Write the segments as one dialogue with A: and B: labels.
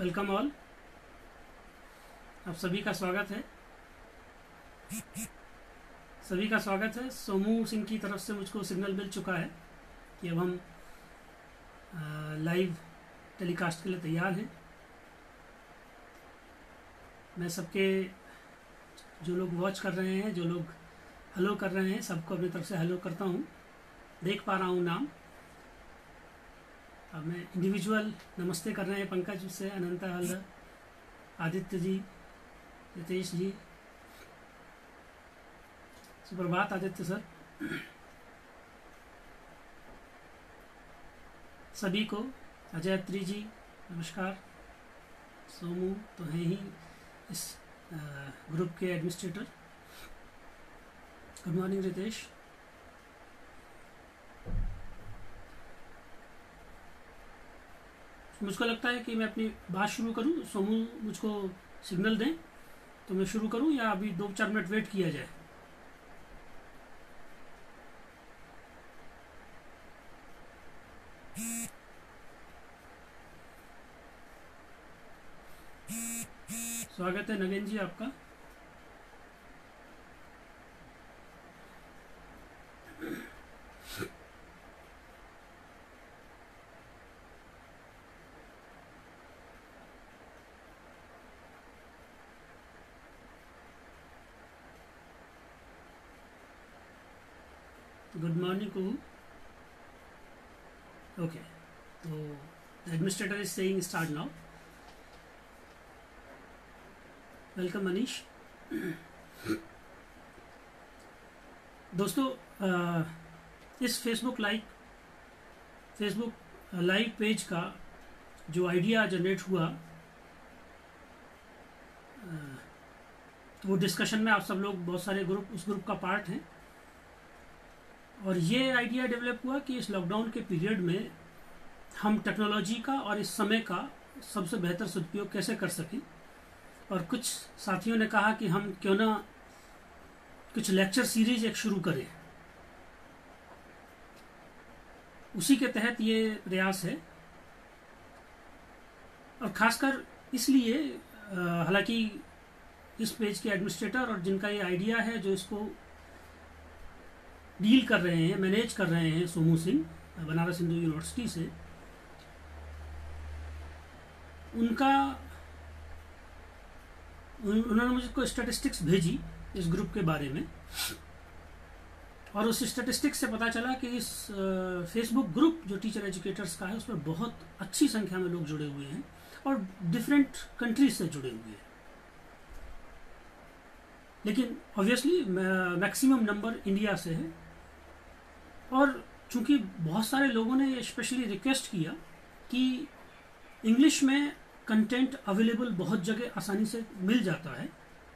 A: Welcome all. आप सभी का स्वागत है। सोमू सिंह की तरफ से मुझको सिग्नल मिल चुका है कि अब हम लाइव टेलीकास्ट के लिए तैयार हैं। मैं सबके जो लोग वॉच कर रहे हैं, जो लोग हेलो कर रहे हैं, सबको अपनी तरफ से हेलो करता हूँ। देख पा रहा हूँ नाम। अब मैं इंडिविजुअल नमस्ते कर रहे हैं। पंकज से, अनंता हल्दर, आदित्य जी, रितेश जी, सुप्रभात आदित्य सर, सभी को। अजय अत्री जी नमस्कार। सोमू तो हैं ही इस ग्रुप के एडमिनिस्ट्रेटर। Good morning Ritesh. मुझको लगता है कि मैं अपनी बात शुरू करूं। सोमू मुझको सिग्नल दें तो मैं शुरू करूं या अभी 2-4 मिनट वेट किया जाए? स्वागत है नगेन जी आपका। Good morning Kuhu. ओके, तो administrator is saying start now. Welcome Manish. दोस्तों, इस फेसबुक लाइव पेज का जो आइडिया जनरेट हुआ, वो डिस्कशन में आप सब लोग, बहुत सारे ग्रुप उस ग्रुप का पार्ट हैं, और ये आइडिया डेवलप हुआ कि इस लॉकडाउन के पीरियड में हम टेक्नोलॉजी का और इस समय का सबसे बेहतर सदुपयोग कैसे कर सकें। और कुछ साथियों ने कहा कि हम क्यों ना कुछ लेक्चर सीरीज एक शुरू करें। उसी के तहत ये प्रयास है। और खासकर इसलिए, हालांकि इस पेज के एडमिनिस्ट्रेटर और जिनका ये आइडिया है, जो इसको डील कर रहे हैं, मैनेज कर रहे हैं, सोमू सिंह बनारस हिंदू यूनिवर्सिटी से, उन्होंने मुझको स्टैटिस्टिक्स भेजी इस ग्रुप के बारे में, और उस स्टैटिस्टिक्स से पता चला कि इस फेसबुक ग्रुप जो टीचर एजुकेटर्स का है, उसमें बहुत अच्छी संख्या में लोग जुड़े हुए हैं और डिफरेंट कंट्रीज से जुड़े हुए हैं। लेकिन ऑब्वियसली मैक्सिमम नंबर इंडिया से है। और चूंकि बहुत सारे लोगों ने स्पेशली रिक्वेस्ट किया कि इंग्लिश में कंटेंट अवेलेबल बहुत जगह आसानी से मिल जाता है,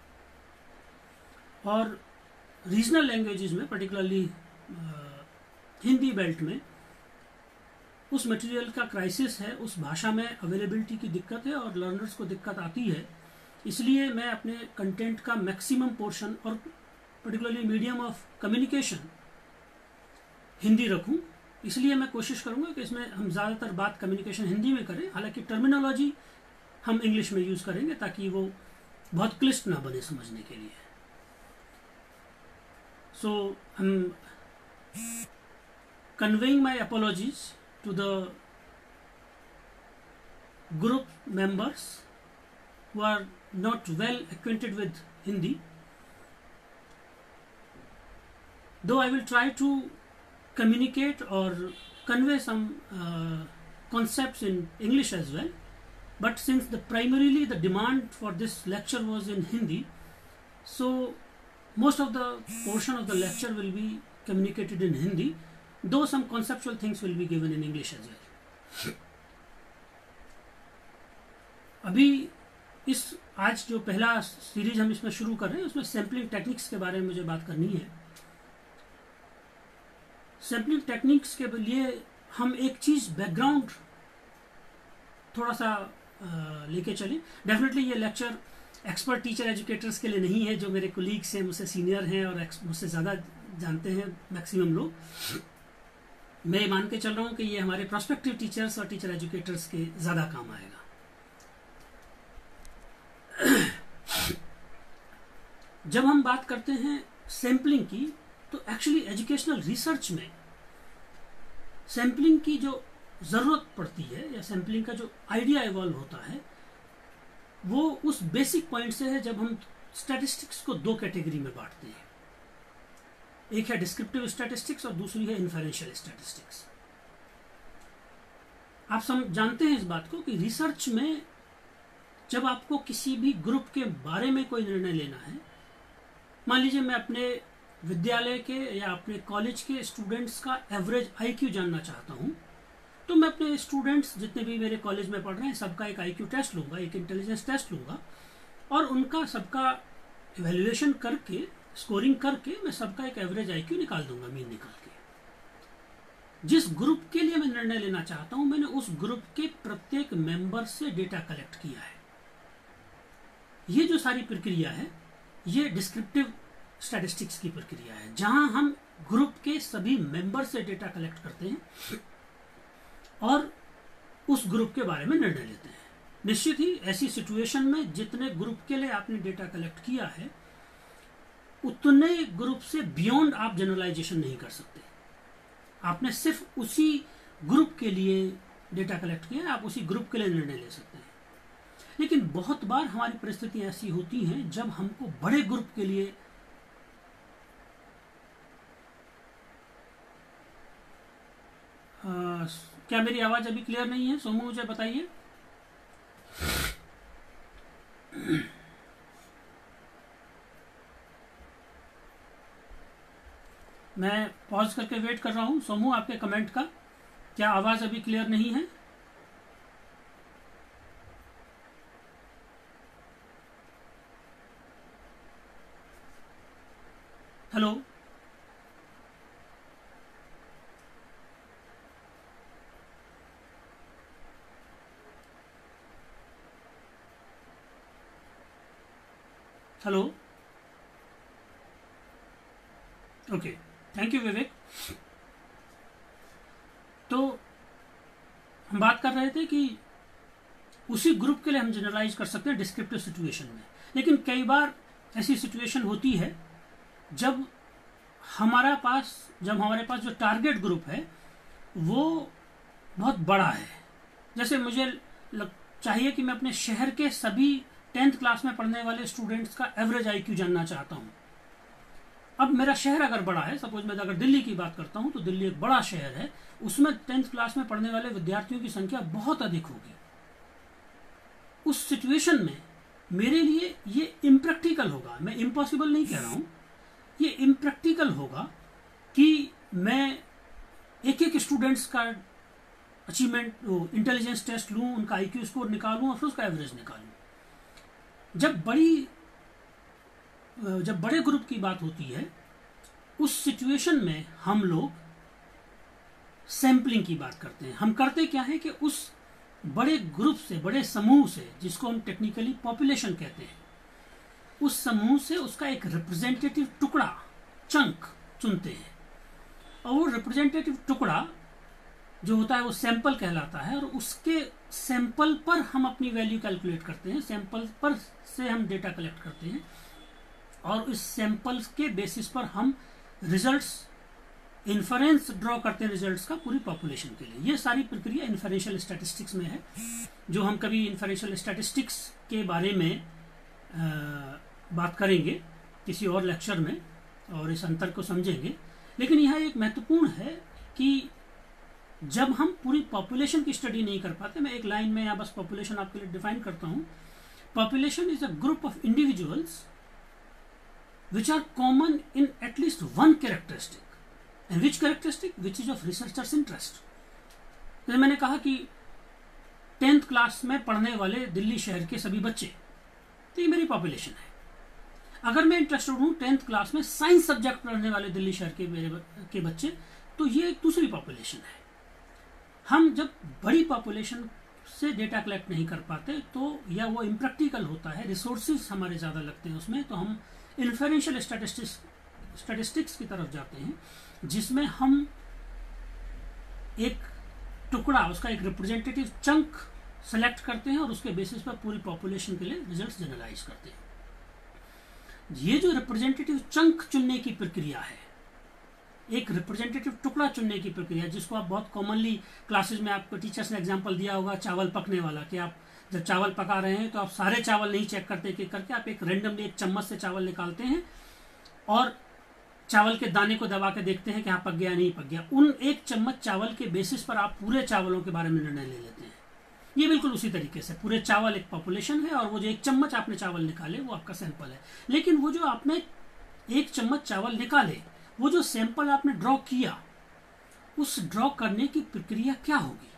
A: और रीजनल लैंग्वेजेस में, पर्टिकुलरली हिंदी बेल्ट में, उस मटेरियल का क्राइसिस है, उस भाषा में अवेलेबिलिटी की दिक्कत है और लर्नर्स को दिक्कत आती है। इसलिए मैं अपने कंटेंट का मैक्सिमम पोर्शन, और particularly medium of communication Hindi रखूं। इसलिए मैं कोशिश करूंगा कि इसमें हम ज़्यादातर बात कम्युनिकेशन हिंदी में करें। हालांकि टर्मिनोलॉजी हम इंग्लिश में यूज़ करेंगे ताकि वो बहुत क्लिष्ट ना बने समझने के लिए। So I am conveying my apologies to the group members who are not well acquainted with Hindi, though I will try to communicate or convey some concepts in English as well. But since primarily the demand for this lecture was in Hindi, so most of the portion of the lecture will be communicated in Hindi, though some conceptual things will be given in English as well. अभी आज जो पहला series हम इसमें शुरू कर रहे हैं, उसमें सैम्पलिंग टेक्निक्स के बारे में मुझे बात करनी है। सैम्पलिंग टेक्निक्स के लिए हम एक चीज़ बैकग्राउंड थोड़ा सा लेके चलें। डेफिनेटली ये लेक्चर एक्सपर्ट टीचर एजुकेटर्स के लिए नहीं है, जो मेरे कोलीग्स हैं, मुझसे सीनियर हैं और मुझसे ज़्यादा जानते हैं मैक्सिमम लोग। मैं मान के चल रहा हूँ कि ये हमारे प्रोस्पेक्टिव टीचर्स और टीचर एजुकेटर्स के ज़्यादा काम आएगा। जब हम बात करते हैं सैम्पलिंग की, तो एक्चुअली एजुकेशनल रिसर्च में सैम्पलिंग की जो ज़रूरत पड़ती है या सैम्पलिंग का जो आइडिया इवॉल्व होता है वो उस बेसिक पॉइंट से है जब हम स्टैटिस्टिक्स को दो कैटेगरी में बांटते हैं। एक है डिस्क्रिप्टिव स्टैटिस्टिक्स और दूसरी है इन्फेरेंशियल स्टैटिस्टिक्स। आप जानते हैं इस बात को कि रिसर्च में जब आपको किसी भी ग्रुप के बारे में कोई निर्णय लेना है, मान लीजिए मैं अपने विद्यालय के या अपने कॉलेज के स्टूडेंट्स का एवरेज आईक्यू जानना चाहता हूं, तो मैं अपने स्टूडेंट्स जितने भी मेरे कॉलेज में पढ़ रहे हैं सबका एक आईक्यू टेस्ट लूंगा, एक इंटेलिजेंस टेस्ट लूंगा और उनका सबका इवैल्यूएशन करके, स्कोरिंग करके मैं सबका एक एवरेज आईक्यू निकाल दूंगा, मीन निकाल के। जिस ग्रुप के लिए मैं निर्णय लेना चाहता हूं, मैंने उस ग्रुप के प्रत्येक मेंबर से डेटा कलेक्ट किया है। ये जो सारी प्रक्रिया है ये डिस्क्रिप्टिव स्टैटिस्टिक्स की प्रक्रिया है, जहां हम ग्रुप के सभी मेंबर से डेटा कलेक्ट करते हैं और उस ग्रुप के बारे में निर्णय लेते हैं। निश्चित ही ऐसी सिचुएशन में जितने ग्रुप के लिए आपने डेटा कलेक्ट किया है उतने ग्रुप से बियॉन्ड आप जनरलाइजेशन नहीं कर सकते। आपने सिर्फ उसी ग्रुप के लिए डेटा कलेक्ट किया है, आप उसी ग्रुप के लिए निर्णय ले सकते हैं। लेकिन बहुत बार हमारी परिस्थितियां ऐसी होती हैं जब हमको बड़े ग्रुप के लिए क्या मेरी आवाज अभी क्लियर नहीं है? सोमू मुझे बताइए। मैं पॉज करके वेट कर रहा हूं सोमू आपके कमेंट का। क्या आवाज अभी क्लियर नहीं है? Hello, hello. Okay, thank you Vivek. तो हम बात कर रहे थे कि उसी ग्रुप के लिए हम जनरलाइज कर सकते हैं डिस्क्रिप्टिव सिचुएशन में, लेकिन कई बार ऐसी सिचुएशन होती है जब हमारे पास जो टारगेट ग्रुप है वो बहुत बड़ा है। जैसे मुझे चाहिए कि मैं अपने शहर के सभी 10th क्लास में पढ़ने वाले स्टूडेंट्स का एवरेज आईक्यू जानना चाहता हूं। अब मेरा शहर अगर बड़ा है, सपोज मैं अगर दिल्ली की बात करता हूं, तो दिल्ली एक बड़ा शहर है, उसमें 10th क्लास में पढ़ने वाले विद्यार्थियों की संख्या बहुत अधिक होगी। उस सिचुएशन में मेरे लिए ये इम्प्रैक्टिकल होगा, मैं इम्पॉसिबल नहीं कह रहा हूं, ये इम्प्रैक्टिकल होगा कि मैं एक एक स्टूडेंट्स का अचीवमेंट इंटेलिजेंस टेस्ट लूं, उनका आईक्यू स्कोर निकालूं और फिर उसका एवरेज निकालूं। जब बड़े ग्रुप की बात होती है उस सिचुएशन में हम लोग सैंपलिंग की बात करते हैं। हम करते क्या है कि उस बड़े ग्रुप से, बड़े समूह से, जिसको हम टेक्निकली पॉपुलेशन कहते हैं, उस समूह से उसका एक रिप्रेजेंटेटिव टुकड़ा, चंक चुनते हैं और वो रिप्रेजेंटेटिव टुकड़ा जो होता है वो सैंपल कहलाता है और उसके सैंपल पर हम अपनी वैल्यू कैलकुलेट करते हैं। सैंपल पर से हम डेटा कलेक्ट करते हैं और इस सैंपल्स के बेसिस पर हम रिजल्ट्स, इन्फरेंस ड्रॉ करते हैं रिजल्ट्स का पूरी पॉपुलेशन के लिए। ये सारी प्रक्रिया इन्फरेंशियल स्टैटिस्टिक्स में है, जो हम कभी इन्फरेंशियल स्टैटिस्टिक्स के बारे में बात करेंगे किसी और लेक्चर में और इस अंतर को समझेंगे। लेकिन यह एक महत्वपूर्ण है कि जब हम पूरी पॉपुलेशन की स्टडी नहीं कर पाते, मैं एक लाइन में यहाँ बस पॉपुलेशन आपके लिए डिफाइन करता हूँ। Population is a group of individuals which are common in at least one characteristic, and which characteristic which is of researcher's interest। जैसे मैंने कहा कि 10th क्लास में पढ़ने वाले दिल्ली शहर के सभी बच्चे, तो ये मेरी पॉपुलेशन है। अगर मैं इंटरेस्टेड हूँ 10th क्लास में साइंस सब्जेक्ट पढ़ने वाले दिल्ली शहर के के बच्चे, तो ये एक दूसरी पॉपुलेशन है। हम जब बड़ी पॉपुलेशन से डेटा कलेक्ट नहीं कर पाते तो या वो इम्प्रैक्टिकल होता है, रिसोर्सेज हमारे ज़्यादा लगते हैं उसमें, तो हम इन्फरेंशियल स्टैटिस्टिक्स की तरफ जाते हैं, जिसमें हम एक टुकड़ा, उसका एक रिप्रेजेंटेटिव चंक सेलेक्ट करते हैं और उसके बेसिस पर पूरी पॉपुलेशन के लिए रिजल्ट्स जनरलाइज करते हैं। ये जो रिप्रेजेंटेटिव चंक चुनने की प्रक्रिया है, एक रिप्रेजेंटेटिव टुकड़ा चुनने की प्रक्रिया, जिसको आप बहुत कॉमनली क्लासेस में आपको टीचर्स ने एग्जांपल दिया होगा चावल पकने वाला, कि आप जब चावल पका रहे हैं तो आप सारे चावल नहीं चेक करते कि करके आप एक रैंडमली एक चम्मच से चावल निकालते हैं और चावल के दाने को दबा के देखते हैं कि हाँ पक गया नहीं पक गया। उन एक चम्मच चावल के बेसिस पर आप पूरे चावलों के बारे में निर्णय ले लेते हैं। ये बिल्कुल उसी तरीके से पूरे चावल एक पॉपुलेशन है और वो जो एक चम्मच आपने चावल निकाले वो आपका सैंपल है। लेकिन वो जो आपने एक चम्मच चावल निकाले, वो जो सैंपल आपने ड्रॉ किया, उस ड्रॉ करने की प्रक्रिया क्या होगी?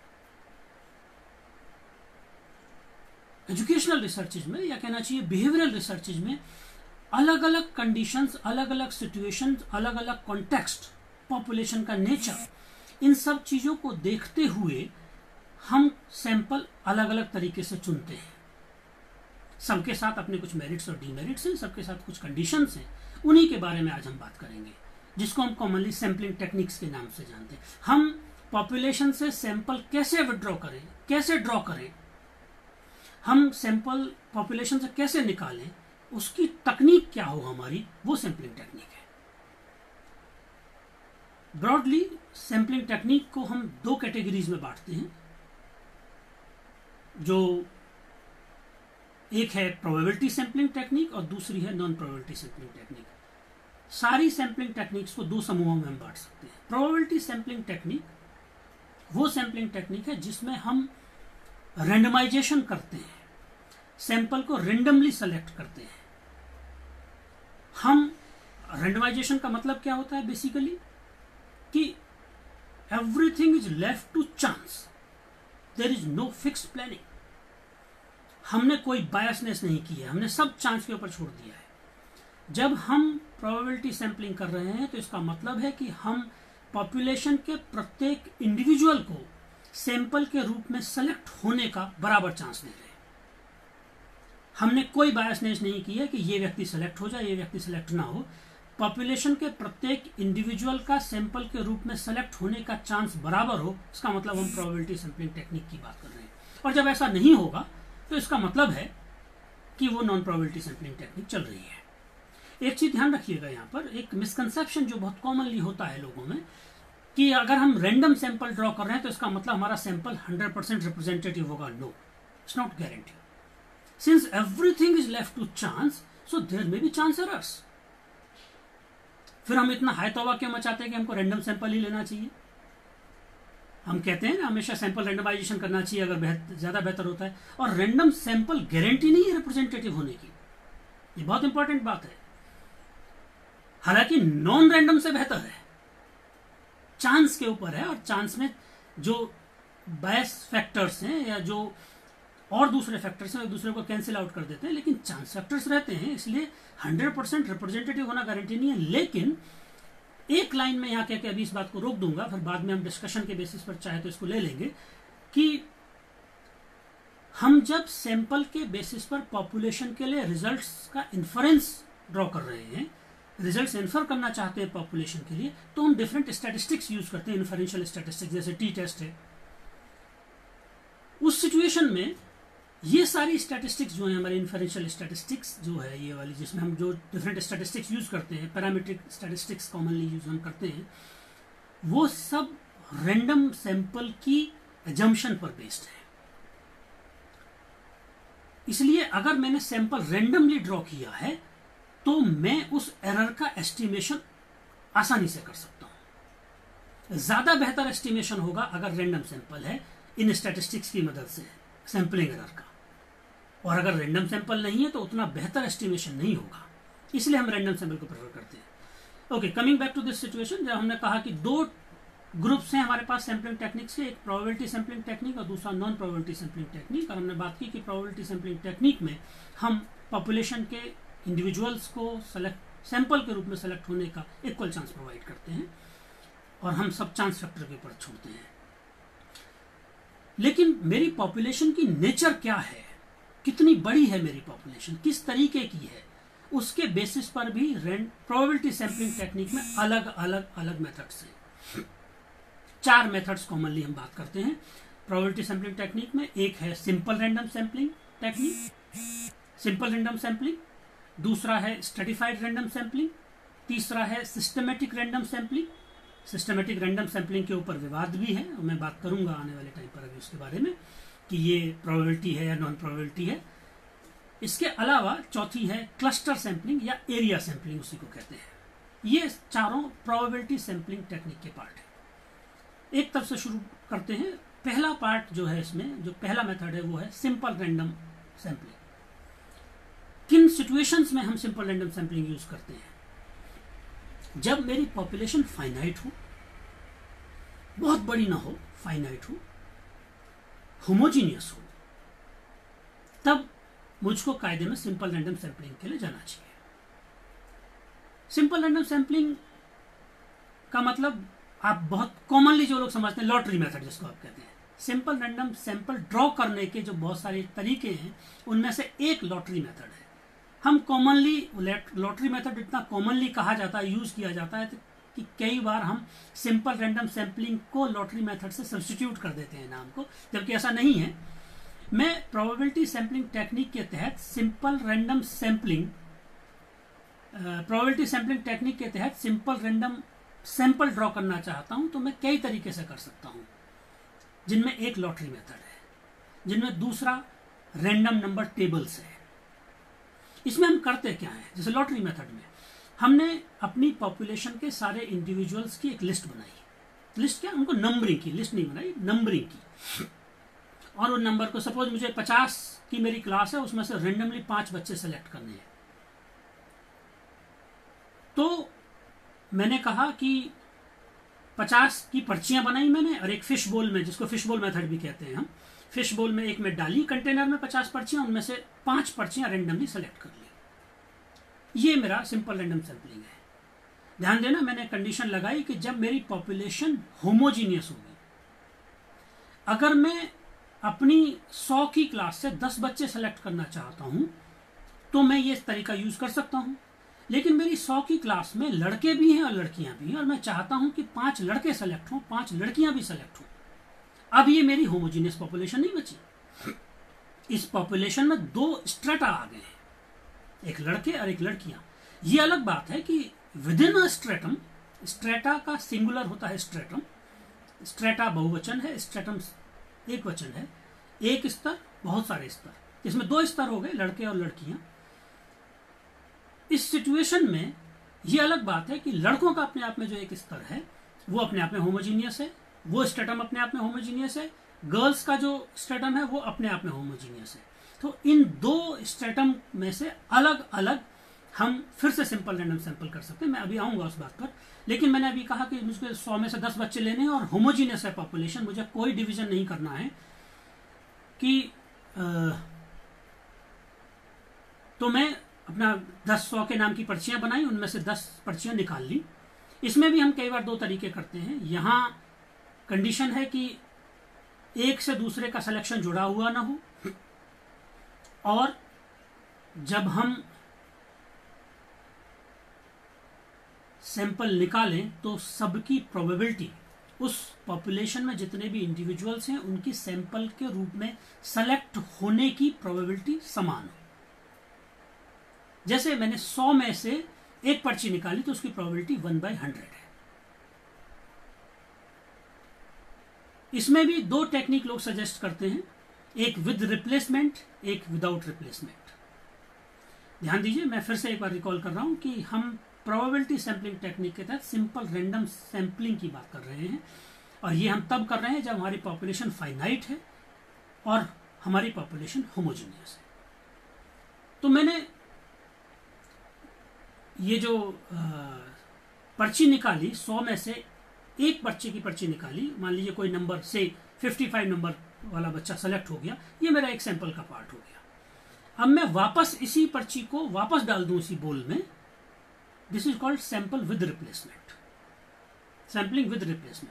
A: एजुकेशनल रिसर्चेज में, या कहना चाहिए बिहेवियरल रिसर्चेज में, अलग अलग कंडीशंस, अलग अलग सिचुएशंस, अलग अलग कॉन्टेक्स्ट, पॉपुलेशन का नेचर, इन सब चीजों को देखते हुए हम सैंपल अलग अलग तरीके से चुनते हैं। सबके साथ अपने कुछ मेरिट्स और डीमेरिट्स हैं, सबके साथ कुछ कंडीशंस हैं। उन्हीं के बारे में आज हम बात करेंगे, जिसको हम कॉमनली सैंपलिंग टेक्निक्स के नाम से जानते हैं। हम पॉपुलेशन से सैंपल कैसे विड्रॉ करें, कैसे ड्रॉ करें, हम सैंपल पॉपुलेशन से कैसे निकालें, उसकी तकनीक क्या हो हमारी, वो सैंपलिंग टेक्निक है। ब्रॉडली सैंपलिंग टेक्निक को हम दो कैटेगरीज में बांटते हैं, जो एक है प्रोबेबिलिटी सैंपलिंग टेक्निक और दूसरी है नॉन प्रोबेबिलिटी सैंपलिंग टेक्निक। सारी सैंपलिंग टेक्निक्स को दो समूहों में हम बांट सकते हैं। प्रोबेबिलिटी सैंपलिंग टेक्निक वो सैंपलिंग टेक्निक है जिसमें हम रैंडमाइजेशन करते हैं, सैंपल को रेंडमली सेलेक्ट करते हैं। हम रैंडमाइजेशन का मतलब क्या होता है बेसिकली, कि everything is left to chance, there is no fixed planning. हमने कोई बायसनेस नहीं की है, हमने सब चांस के ऊपर छोड़ दिया है। जब हम प्रोबेबिलिटी सैंपलिंग कर रहे हैं तो इसका मतलब है कि हम पॉपुलेशन के प्रत्येक इंडिविजुअल को सैंपल के रूप में सेलेक्ट होने का बराबर चांस दे रहे हैं। हमने कोई बायसनेस नहीं की है कि ये व्यक्ति सेलेक्ट हो जाए, ये व्यक्ति सेलेक्ट ना हो। पॉपुलेशन के प्रत्येक इंडिविजुअल का सैंपल के रूप में सेलेक्ट होने का चांस बराबर हो, इसका मतलब हम प्रोबेबिलिटी सैंपलिंग टेक्निक की बात कर रहे हैं। और जब ऐसा नहीं होगा तो इसका मतलब है कि वो नॉन प्रोबेबिलिटी सैंपलिंग टेक्निक चल रही है। एक चीज ध्यान रखिएगा, यहाँ पर एक मिसकंसेप्शन जो बहुत कॉमनली होता है लोगों में, कि अगर हम रैंडम सैंपल ड्रॉ कर रहे हैं तो इसका मतलब हमारा सैंपल 100% रिप्रेजेंटेटिव होगा। No, it's not guarantee. Since everything is left to chance, so there may be chance errors. फिर हम इतना हाय तौबा क्यों मचाते हैं कि हमको रैंडम सैंपल ही लेना चाहिए? हम कहते हैं ना हमेशा सैंपल रैंडमाइजेशन करना चाहिए अगर ज्यादा बेहतर होता है। और रैंडम सैंपल गारंटी नहीं है रिप्रेजेंटेटिव होने की, ये बहुत इंपॉर्टेंट बात है। हालांकि नॉन रैंडम से बेहतर है, चांस के ऊपर है, और चांस में जो बायस फैक्टर्स हैं या जो और दूसरे फैक्टर्स हैं, एक दूसरे को कैंसिल आउट कर देते हैं, लेकिन चांस फैक्टर्स रहते हैं। इसलिए 100% रिप्रेजेंटेटिव होना गारंटी नहीं है। लेकिन एक लाइन में यहां कह के अभी इस बात को रोक दूंगा, फिर बाद में हम डिस्कशन के बेसिस पर चाहे तो इसको ले लेंगे, कि हम जब सैंपल के बेसिस पर पॉपुलेशन के लिए रिजल्ट्स का इन्फरेंस ड्रॉ कर रहे हैं, रिजल्ट्स इन्फर करना चाहते हैं पॉपुलेशन के लिए, तो हम डिफरेंट स्टैटिस्टिक्स यूज करते हैं, इन्फरेंशियल स्टैटिस्टिक्स, जैसे टी टेस्ट है। उस सिचुएशन में ये सारी स्टैटिस्टिक्स जो है, हमारे इन्फरेंशियल स्टैटिस्टिक्स जो है ये वाली, जिसमें हम जो डिफरेंट स्टैटिस्टिक्स यूज करते हैं, पैरामीट्रिक स्टैटिस्टिक्स कॉमनली यूज हम करते हैं, वो सब रैंडम सैंपल की एजम्पशन पर बेस्ड है। इसलिए अगर मैंने सैंपल रैंडमली ड्रॉ किया है तो मैं उस एरर का एस्टिमेशन आसानी से कर सकता हूं। ज्यादा बेहतर एस्टिमेशन होगा अगर रैंडम सैंपल है इन स्टैटिस्टिक्स की मदद से, सैंपलिंग एरर का। और अगर रैंडम सैंपल नहीं है तो उतना बेहतर एस्टिमेशन नहीं होगा, इसलिए हम रैंडम सैंपल को प्रेफर करते हैं। Okay, coming back to this situation, जब हमने कहा कि दो ग्रुप्स हैं हमारे पास सैंपलिंग टेक्निक्स के, एक प्रोबेबिलिटी सैंपलिंग टेक्निक और दूसरा नॉन प्रोबेबिलिटी सैंपलिंग टेक्निक। और हमने बात की कि प्रोबेबिलिटी सैंपलिंग टेक्निक में हम पॉपुलेशन के इंडिविजुअल्स को सैंपल के रूप में सेलेक्ट होने का इक्वल चांस प्रोवाइड करते हैं और हम सब चांस फैक्टर के ऊपर छोड़ते हैं। लेकिन मेरी पॉपुलेशन की नेचर क्या है, कितनी बड़ी है मेरी पॉपुलेशन, किस तरीके की है, उसके बेसिस पर भी प्रोबेबिलिटी सैंपलिंग टेक्निक में अलग अलग अलग मेथड्स हैं। 4 मेथड्स कॉमनली हम बात करते हैं प्रोबेबिलिटी सैंपलिंग टेक्निक में। एक है simple random sampling technique, simple random sampling. दूसरा है स्ट्रेटिफाइड रैंडम सैंपलिंग, तीसरा है systematic random sampling. Systematic random sampling के ऊपर विवाद भी है और मैं बात करूंगा आने वाले टाइम पर अभी उसके बारे में कि ये प्रोबेबिलिटी है या नॉन प्रोबेबिलिटी है। इसके अलावा चौथी है क्लस्टर सैंपलिंग या एरिया सैंपलिंग, उसी को कहते हैं। ये चारों प्रोबेबिलिटी सैंपलिंग टेक्निक के पार्ट है। एक तरफ से शुरू करते हैं। पहला पार्ट जो है इसमें, जो पहला मेथड है वो है सिंपल रैंडम सैंपलिंग। किन सिचुएशंस में हम सिंपल रैंडम सैंपलिंग यूज करते हैं? जब मेरी पॉपुलेशन फाइनाइट हो, बहुत बड़ी ना हो, फाइनाइट हो, होमोजीनियस हो, तब मुझको कायदे में सिंपल रैंडम सैंपलिंग के लिए जाना चाहिए। सिंपल रैंडम सैंपलिंग का मतलब आप बहुत कॉमनली जो लोग समझते हैं लॉटरी मेथड जिसको आप कहते हैं। सिंपल रैंडम सैंपल ड्रॉ करने के जो बहुत सारे तरीके हैं उनमें से एक लॉटरी मेथड है। हम कॉमनली लॉटरी मेथड इतना कॉमनली कहा जाता है, यूज किया जाता है कि कई बार हम सिंपल रैंडम सैंपलिंग को लॉटरी मेथड से सब्स्टिट्यूट कर देते हैं नाम को, जबकि ऐसा नहीं है। मैं प्रोबेबिलिटी सैंपलिंग टेक्निक के तहत simple random sampling probability sampling technique के तहत सिंपल रैंडम सैंपल ड्रॉ करना चाहता हूं तो मैं कई तरीके से कर सकता हूं, जिनमें एक लॉटरी मेथड है, जिनमें दूसरा रैंडम नंबर टेबल्स है। इसमें हम करते क्या है, जैसे लॉटरी मेथड में हमने अपनी पॉपुलेशन के सारे इंडिविजुअल्स की एक लिस्ट बनाई। लिस्ट क्या, उनको नंबरिंग की, लिस्ट नहीं बनाई, नंबरिंग की। और उन नंबर को, सपोज मुझे 50 की मेरी क्लास है, उसमें से रेंडमली 5 बच्चे सेलेक्ट करने हैं। तो मैंने कहा कि 50 की पर्चियां बनाई मैंने, और एक फिश बोल में, जिसको फिश बोल मेथड भी कहते हैं हम, फिश बोल में एक में डाली कंटेनर में 50 पर्चियां, उनमें से 5 पर्चियां रेंडमली सेलेक्ट कर ली। ये मेरा सिंपल रैंडम सैंपलिंग है। ध्यान देना, मैंने कंडीशन लगाई कि जब मेरी पॉपुलेशन होमोजीनियस होगी। अगर मैं अपनी 100 की क्लास से 10 बच्चे सेलेक्ट करना चाहता हूं तो मैं ये तरीका यूज कर सकता हूं। लेकिन मेरी 100 की क्लास में लड़के भी हैं और लड़कियां भी हैं, और मैं चाहता हूं कि 5 लड़के सेलेक्ट हों, 5 लड़कियां भी सेलेक्ट हों। अब ये मेरी होमोजीनियस पॉपुलेशन नहीं बची। इस पॉपुलेशन में 2 स्ट्रेटा आ गए हैं, एक लड़के और एक लड़कियां। ये अलग बात है कि within a stratum, strata का सिंगुलर होता है स्ट्रेटम, स्ट्रेटा बहुवचन है, स्ट्रेटम एक वचन है। एक स्तर, बहुत सारे स्तर, इसमें 2 स्तर हो गए, लड़के और लड़कियां। इस सिचुएशन में यह अलग बात है कि लड़कों का अपने आप में जो एक स्तर है वो अपने आप में होमोजीनियस है, वो स्ट्रेटम अपने आप में होमोजीनियस है। गर्ल्स का जो स्ट्रेटम है वो अपने आप में होमोजीनियस है। तो इन 2 स्ट्रेटम में से अलग अलग हम फिर से सिंपल रैंडम सैंपल कर सकते हैं। मैं अभी आऊंगा उस बात पर, लेकिन मैंने अभी कहा कि मुझे 100 में से 10 बच्चे लेने हैं और होमोजीनियस है पॉपुलेशन, मुझे कोई डिवीजन नहीं करना है कि तो मैं अपना 100 के नाम की पर्चियां बनाई, उनमें से 10 पर्चियां निकाल ली। इसमें भी हम कई बार 2 तरीके करते हैं। यहां कंडीशन है कि एक से दूसरे का सिलेक्शन जुड़ा हुआ ना हो, और जब हम सैंपल निकालें तो सबकी प्रोबेबिलिटी, उस पॉपुलेशन में जितने भी इंडिविजुअल्स हैं उनकी सैंपल के रूप में सेलेक्ट होने की प्रोबेबिलिटी समान हो। जैसे मैंने 100 में से एक पर्ची निकाली तो उसकी प्रोबेबिलिटी 1/100 है। इसमें भी 2 टेक्निक लोग सजेस्ट करते हैं, एक विद रिप्लेसमेंट, एक विदाउट रिप्लेसमेंट। ध्यान दीजिए, मैं फिर से एक बार रिकॉल कर रहा हूं कि हम प्रोबेबिलिटी सैंपलिंग टेक्निक के तहत सिंपल रैंडम सैंपलिंग की बात कर रहे हैं, और ये हम तब कर रहे हैं जब हमारी पॉपुलेशन फाइनाइट है और हमारी पॉपुलेशन होमोजीनियस है। तो मैंने ये जो पर्ची निकाली, 100 में से एक बच्चे की पर्ची निकाली, मान लीजिए कोई नंबर से 55 नंबर वाला बच्चा सेलेक्ट हो गया, ये मेरा एक सैंपल का पार्ट हो गया। अब मैं वापस इसी पर्ची को वापस डाल दूं इसी बोल में, this is called sample with replacement, sampling with replacement.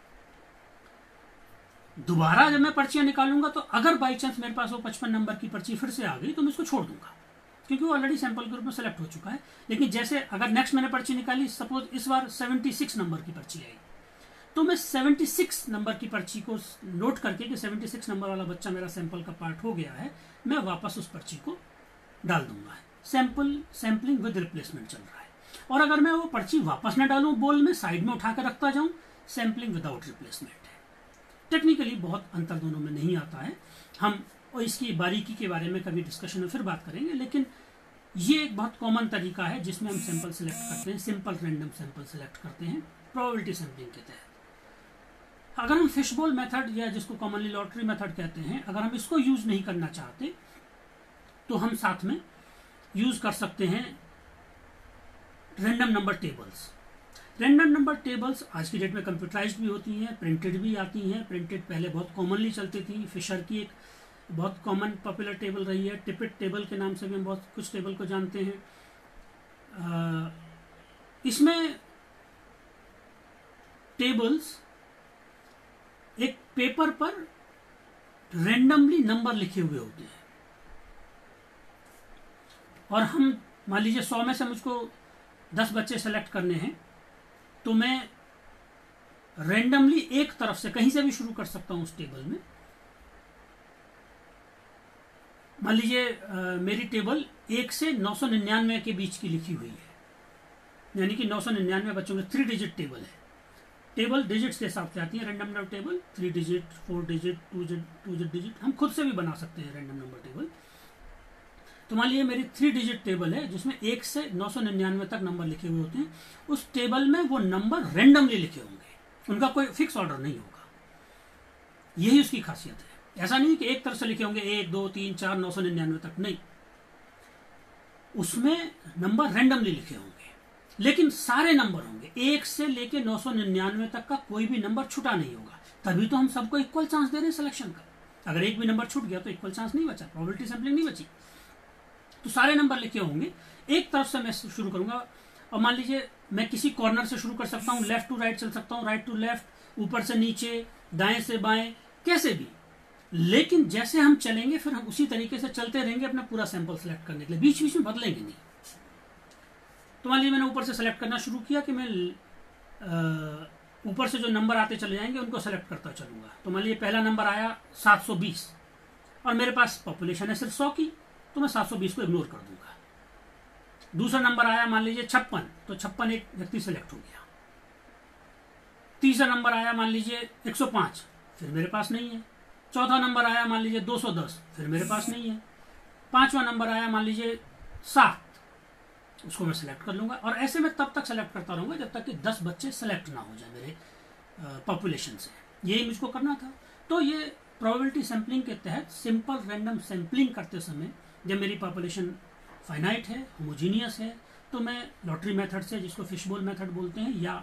A: दोबारा जब मैं पर्चियां निकालूंगा तो अगर बाई चांस मेरे पास वो 55 नंबर की पर्ची फिर से आ गई तो मैं इसको छोड़ दूंगा, क्योंकि वो ऑलरेडी सैंपल ग्रुप में सेलेक्ट हो चुका है। लेकिन जैसे अगर नेक्स्ट मैंने पर्ची निकाली, सपोज इस बार 76 नंबर की पर्ची आई, तो मैं 76 नंबर की पर्ची को नोट करके कि 76 नंबर वाला बच्चा मेरा सैंपल का पार्ट हो गया है, मैं वापस उस पर्ची को डाल दूंगा सैम्पलिंग विद रिप्लेसमेंट चल रहा है। और अगर मैं वो पर्ची वापस न डालूं बोल में, साइड में उठा कर रखता जाऊं, सैम्पलिंग विदाउट रिप्लेसमेंट है। टेक्निकली बहुत अंतर दोनों में नहीं आता है, हम इसकी बारीकी के बारे में कभी डिस्कशन में फिर बात करेंगे, लेकिन ये एक बहुत कॉमन तरीका है जिसमें हम सैंपल सेलेक्ट करते हैं, सिंपल रैंडम सैंपल सेलेक्ट करते हैं प्रोबेबिलिटी सैम्पलिंग के तहत। अगर हम फिशबोल मेथड या जिसको कॉमनली लॉटरी मेथड कहते हैं, अगर हम इसको यूज नहीं करना चाहते तो हम साथ में यूज कर सकते हैं random number tables. Random number tables आज की डेट में कंप्यूटराइज्ड भी होती हैं, प्रिंटेड भी आती हैं। प्रिंटेड पहले बहुत कॉमनली चलती थी, फिशर की एक बहुत कॉमन पॉपुलर टेबल रही है, टिपिट टेबल के नाम से भी हम बहुत कुछ टेबल को जानते हैं। इसमें टेबल्स एक पेपर पर रैंडमली नंबर लिखे हुए होते हैं, और हम मान लीजिए 100 में से मुझको 10 बच्चे सेलेक्ट करने हैं, तो मैं रैंडमली एक तरफ से कहीं से भी शुरू कर सकता हूं उस टेबल में। मान लीजिए मेरी टेबल 1 से 999 के बीच की लिखी हुई है, यानी कि 999 बच्चों की 3 डिजिट टेबल है। टेबल डिजिट्स के हिसाब से आती है random number table, 3 digit, 4 digit, 2 digit. हम खुद से भी बना सकते हैं रैंडम नंबर टेबल। तो मान लीजिए मेरी 3 डिजिट टेबल है जिसमें 1 से 999 तक नंबर लिखे हुए होते हैं। उस टेबल में वो नंबर रैंडमली लिखे होंगे, उनका कोई फिक्स ऑर्डर नहीं होगा। यही उसकी खासियत है। ऐसा नहीं कि एक तरफ से लिखे होंगे 1, 2, 3, 4, 999 तक, नहीं, उसमें नंबर रैंडमली लिखे होंगे, लेकिन सारे नंबर होंगे। 1 से लेके 999 तक का कोई भी नंबर छुटा नहीं होगा। तभी तो हम सबको इक्वल चांस दे रहे हैं सिलेक्शन का। अगर एक भी नंबर छूट गया तो इक्वल चांस नहीं बचा, प्रोबेबिलिटी सैंपलिंग नहीं बची। तो सारे नंबर लिखे होंगे। एक तरफ से मैं शुरू करूंगा, और मान लीजिए मैं किसी कॉर्नर से शुरू कर सकता हूं, लेफ्ट टू राइट चल सकता हूं, राइट टू लेफ्ट, ऊपर से नीचे, दाएं से बाएं, कैसे भी। लेकिन जैसे हम चलेंगे फिर हम उसी तरीके से चलते रहेंगे अपना पूरा सैंपल सेलेक्ट करने के लिए, बीच बीच में बदलेंगे नहीं। तो मान लीजिए मैंने ऊपर से सेलेक्ट करना शुरू किया कि मैं ऊपर से जो नंबर आते चले जाएंगे उनको सेलेक्ट करता चलूंगा। तो मान लीजिए पहला नंबर आया 720, और मेरे पास पॉपुलेशन है सिर्फ 100 की, तो मैं 720 को इग्नोर कर दूंगा। दूसरा नंबर आया मान लीजिए 56, तो 56 एक व्यक्ति सेलेक्ट हो गया। तीसरा नंबर आया मान लीजिए 105, फिर मेरे पास नहीं है। चौथा नंबर आया मान लीजिए 210, फिर मेरे पास नहीं है। पांचवा नंबर आया मान लीजिए 7, उसको मैं सेलेक्ट कर लूंगा। और ऐसे मैं तब तक सेलेक्ट करता रहूंगा जब तक कि 10 बच्चे सेलेक्ट ना हो जाए मेरे पॉपुलेशन से। यही मुझको करना था। तो ये प्रोबेबिलिटी सैंपलिंग के तहत सिंपल रैंडम सैंपलिंग करते समय जब मेरी पॉपुलेशन फाइनाइट है, होमोजीनियस है, तो मैं लॉटरी मेथड से, जिसको फिशबोल मेथड बोलते हैं, या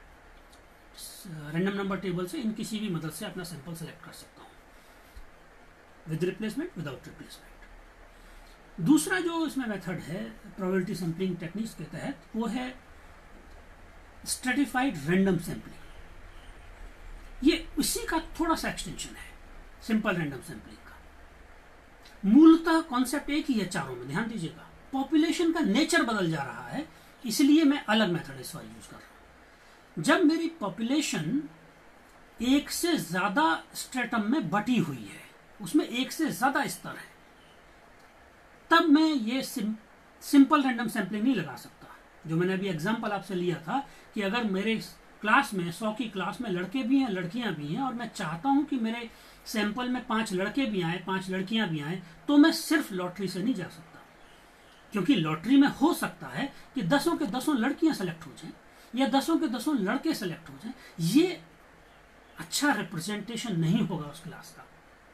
A: रैंडम नंबर टेबल से, इन किसी भी मदद से अपना सैंपल सेलेक्ट कर सकता हूँ, विद रिप्लेसमेंट, विदाउट रिप्लेसमेंट। दूसरा जो इसमें मेथड है प्रोबेबिलिटी सैंपलिंग टेक्निक्स के तहत, वो है स्ट्रेटिफाइड रैंडम सैंपलिंग। ये उसी का थोड़ा सा एक्सटेंशन है सिंपल रैंडम सैंपलिंग का। मूलतः कॉन्सेप्ट एक ही है चारों में, ध्यान दीजिएगा। पॉपुलेशन का नेचर बदल जा रहा है, इसलिए मैं अलग मेथड इस बार यूज कर रहा हूं। जब मेरी पॉपुलेशन एक से ज्यादा स्ट्रेटम में बटी हुई है, उसमें एक से ज्यादा स्तर है, तब मैं ये सिंपल रैंडम सैंपलिंग नहीं लगा सकता। जो मैंने अभी एग्जांपल आपसे लिया था कि अगर मेरे क्लास में 100 की क्लास में लड़के भी हैं, लड़कियां भी हैं, और मैं चाहता हूं कि मेरे सैंपल में 5 लड़के भी आए, 5 लड़कियां भी आए, तो मैं सिर्फ लॉटरी से नहीं जा सकता, क्योंकि लॉटरी में हो सकता है कि 10 के 10 लड़कियां सेलेक्ट हो जाएं या 10 के 10 लड़के सेलेक्ट हो जाएं। ये अच्छा रिप्रेजेंटेशन नहीं होगा उस क्लास का।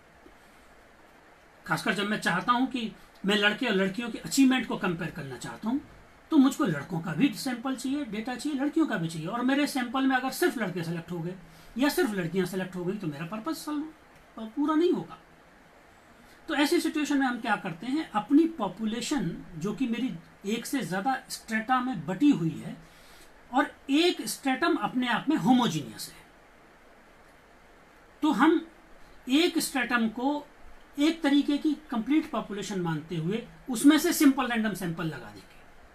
A: खासकर जब मैं चाहता हूं कि मैं लड़के और लड़कियों की अचीवमेंट को कंपेयर करना चाहता हूं, तो मुझको लड़कों का भी सैंपल चाहिए, डेटा चाहिए, लड़कियों का भी चाहिए। और मेरे सैंपल में अगर सिर्फ लड़के सेलेक्ट हो गए या सिर्फ लड़कियां सेलेक्ट हो गई, तो मेरा पर्पस पूरा नहीं होगा। तो ऐसी सिचुएशन में हम क्या करते हैं, अपनी पॉपुलेशन जो कि मेरी एक से ज्यादा स्ट्रेटा में बटी हुई है, और एक स्ट्रेटम अपने आप में होमोजीनियस है, तो हम एक स्ट्रेटम को एक तरीके की कंप्लीट पॉपुलेशन मानते हुए उसमें से सिंपल रैंडम सैंपल लगा देंगे।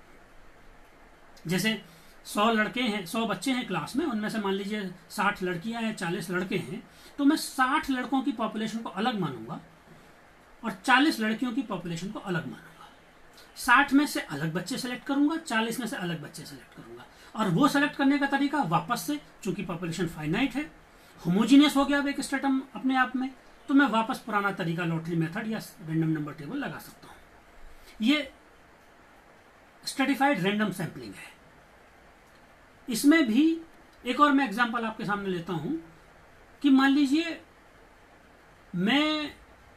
A: जैसे 100 लड़के हैं, 100 बच्चे हैं क्लास में, उनमें से मान लीजिए 60 लड़कियां हैं, 40 लड़के हैं, तो मैं 60 लड़कों की पॉपुलेशन को अलग मानूंगा और 40 लड़कियों की पॉपुलेशन को अलग मानूंगा। 60 में से अलग बच्चे सेलेक्ट करूंगा, 40 में से अलग बच्चे सेलेक्ट करूंगा। और वो सेलेक्ट करने का तरीका वापस से, चूंकि पॉपुलेशन फाइनाइट है, होमोजीनियस हो गया एक स्ट्रेटम अपने आप में, तो मैं वापस पुराना तरीका लॉटरी मेथड या रैंडम नंबर टेबल लगा सकता हूं। ये स्ट्रेटिफाइड रैंडम सैंपलिंग है। इसमें भी एक और मैं एग्जांपल आपके सामने लेता हूं कि मान लीजिए मैं,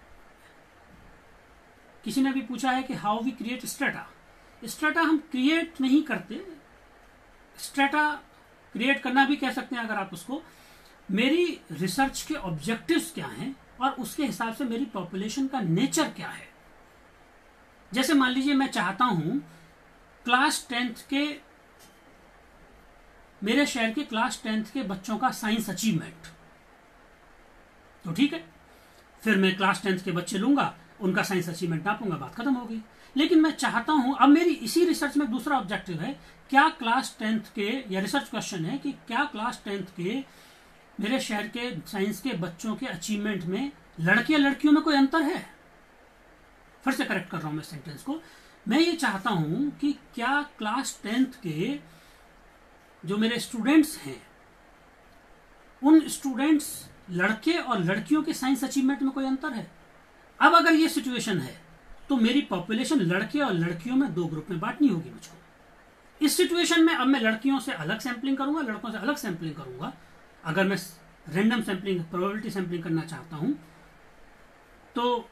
A: किसी ने भी पूछा है कि how we create strata. Strata हम क्रिएट नहीं करते, स्ट्रेटा क्रिएट करना भी कह सकते हैं अगर आप उसको। मेरी रिसर्च के ऑब्जेक्टिव्स क्या हैं और उसके हिसाब से मेरी पॉपुलेशन का नेचर क्या है। जैसे मान लीजिए मैं चाहता हूं क्लास 10th के, मेरे शहर के क्लास 10th के बच्चों का साइंस अचीवमेंट, तो ठीक है, फिर मैं क्लास 10th के बच्चे लूंगा, उनका साइंस अचीवमेंट नापूंगा, बात खत्म हो गई। लेकिन मैं चाहता हूं, अब मेरी इसी रिसर्च में दूसरा ऑब्जेक्टिव है, क्या क्लास 10th के, या रिसर्च क्वेश्चन है कि क्या क्लास 10th के मेरे शहर के साइंस के बच्चों के अचीवमेंट में लड़के लड़कियों में कोई अंतर है। फिर से करेक्ट कर रहा हूं मैं सेंटेंस को। मैं ये चाहता हूं कि क्या क्लास 10th के जो मेरे स्टूडेंट्स हैं, उन स्टूडेंट्स लड़के और लड़कियों के साइंस अचीवमेंट में कोई अंतर है। अब अगर ये सिचुएशन है तो मेरी पॉपुलेशन लड़के और लड़कियों में दो ग्रुप में बांटनी होगी मुझको। इस सिचुएशन में अब मैं लड़कियों से अलग सैंपलिंग करूंगा, लड़कों से अलग सैंपलिंग करूंगा। अगर मैं रैंडम सैंपलिंग, प्रोबेबिलिटी सैंपलिंग करना चाहता हूं तो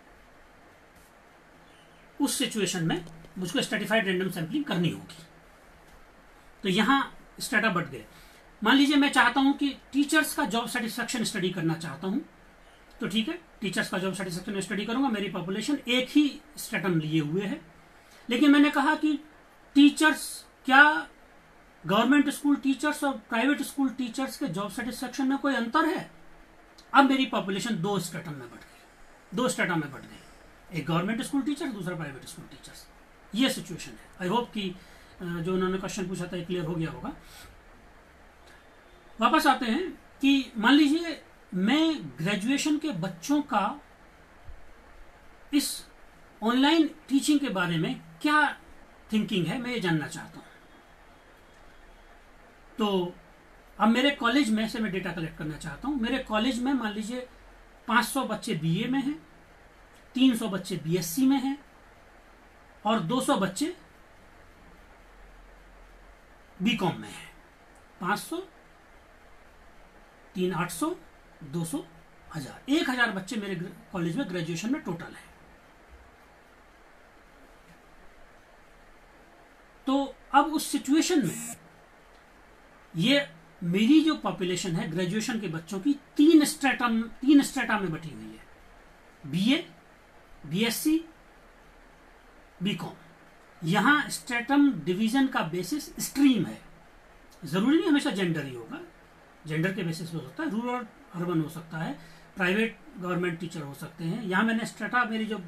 A: उस सिचुएशन में मुझको स्ट्रेटिफाइड रैंडम सैंपलिंग करनी होगी। तो यहां स्ट्रेटा बढ़ गए। मान लीजिए मैं चाहता हूं कि टीचर्स का जॉब सेटिस्फेक्शन स्टडी करना चाहता हूं, तो ठीक है, टीचर्स का जॉब सेटिस्फेक्शन स्टडी करूंगा। मेरी पॉपुलेशन एक ही स्ट्रेटम लिए हुए है, लेकिन मैंने कहा कि टीचर्स, क्या गवर्नमेंट स्कूल टीचर्स और प्राइवेट स्कूल टीचर्स के जॉब सेटिस्फेक्शन में कोई अंतर है। अब मेरी पॉपुलेशन दो स्ट्रेटम में बढ़ गई, दो स्ट्रेटा में बढ़ गई, एक गवर्नमेंट स्कूल टीचर, दूसरा प्राइवेट स्कूल टीचर्स। ये सिचुएशन है। आई होप कि जो उन्होंने क्वेश्चन पूछा था क्लियर हो गया होगा। वापस आते हैं कि मान लीजिए मैं ग्रेजुएशन के बच्चों का इस ऑनलाइन टीचिंग के बारे में क्या थिंकिंग है, मैं ये जानना चाहता हूं। तो अब मेरे कॉलेज में से मैं डेटा कलेक्ट करना चाहता हूं। मेरे कॉलेज में मान लीजिए 500 बच्चे बीए में हैं, 300 बच्चे बीएससी में हैं और 200 बच्चे बीकॉम में हैं। 500, 3, 800, 200, 1000, 1000 बच्चे मेरे कॉलेज में ग्रेजुएशन में टोटल है। तो अब उस सिचुएशन में ये मेरी जो पॉपुलेशन है ग्रेजुएशन के बच्चों की तीन स्ट्रेटा में बटी हुई है, बीए, बीएससी, बीकॉम। यहां स्ट्रेटम डिवीजन का बेसिस स्ट्रीम है। जरूरी नहीं हमेशा जेंडर ही होगा, जेंडर के बेसिस हो सकता है, रूरल अर्बन हो सकता है, प्राइवेट गवर्नमेंट टीचर हो सकते हैं। यहां मैंने स्ट्रेटा, मेरी जो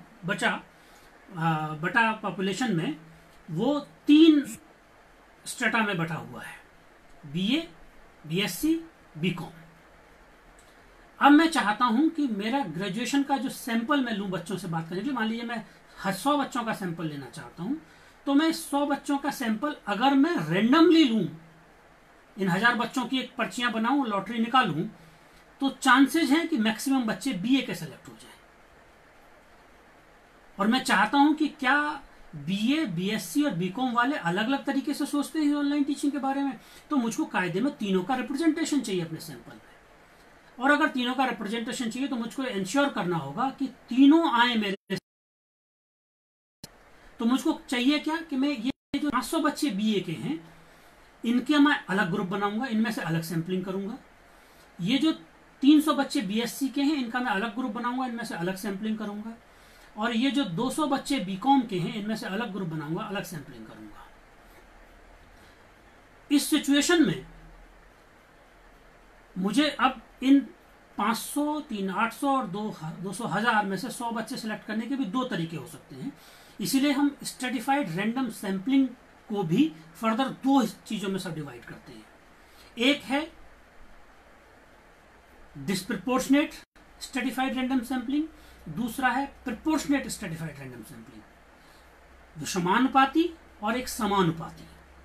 A: बटा पॉपुलेशन में, वो 3 स्ट्रेटा में बटा हुआ है, बीए, बीएससी, बीकॉम। अब मैं चाहता हूं कि मेरा ग्रेजुएशन का जो सैंपल मैं लूं बच्चों से बात करने के लिए, मान लीजिए मैं 100 बच्चों का सैंपल लेना चाहता हूं, तो मैं 100 बच्चों का सैंपल अगर मैं रैंडमली लूं, इन 1000 बच्चों की एक पर्चियां बनाऊं, लॉटरी निकालूं, तो चांसेस हैं कि मैक्सिमम बच्चे बीए के सेलेक्ट हो जाएं। और मैं चाहता हूं कि क्या बीए, बीएससी और बीकॉम वाले अलग अलग तरीके से सोचते हैं ऑनलाइन टीचिंग के बारे में, तो मुझको कायदे में तीनों का रिप्रेजेंटेशन चाहिए अपने सैंपल में। और अगर तीनों का रिप्रेजेंटेशन चाहिए तो मुझको इंश्योर करना होगा कि तीनों आए मेरे। तो मुझको चाहिए क्या कि मैं ये जो 500 बच्चे बीए के हैं, इनके मैं अलग ग्रुप बनाऊंगा, इनमें से अलग सैंपलिंग करूंगा। ये जो 300 बच्चे बीएससी के हैं, इनका मैं अलग ग्रुप बनाऊंगा, इनमें से अलग सैंपलिंग करूंगा। और ये जो 200 बच्चे बीकॉम के हैं, इनमें से अलग ग्रुप बनाऊंगा, अलग सैंपलिंग करूंगा। इस सिचुएशन में मुझे अब इन 500, 3, 800 और 200, 1000 में से 100 बच्चे सिलेक्ट करने के भी दो तरीके हो सकते हैं। इसीलिए हम स्ट्रेटिफाइड रैंडम सैंपलिंग को भी फर्दर दो चीजों में सब डिवाइड करते हैं। एक है डिस्प्रपोर्शनेट स्ट्रेटिफाइड रैंडम सैंपलिंग, दूसरा है प्रोपोर्शनेट स्ट्रेटिफाइड रैंडम सैंपलिंग। विषमानुपाती और एक समानुपाती।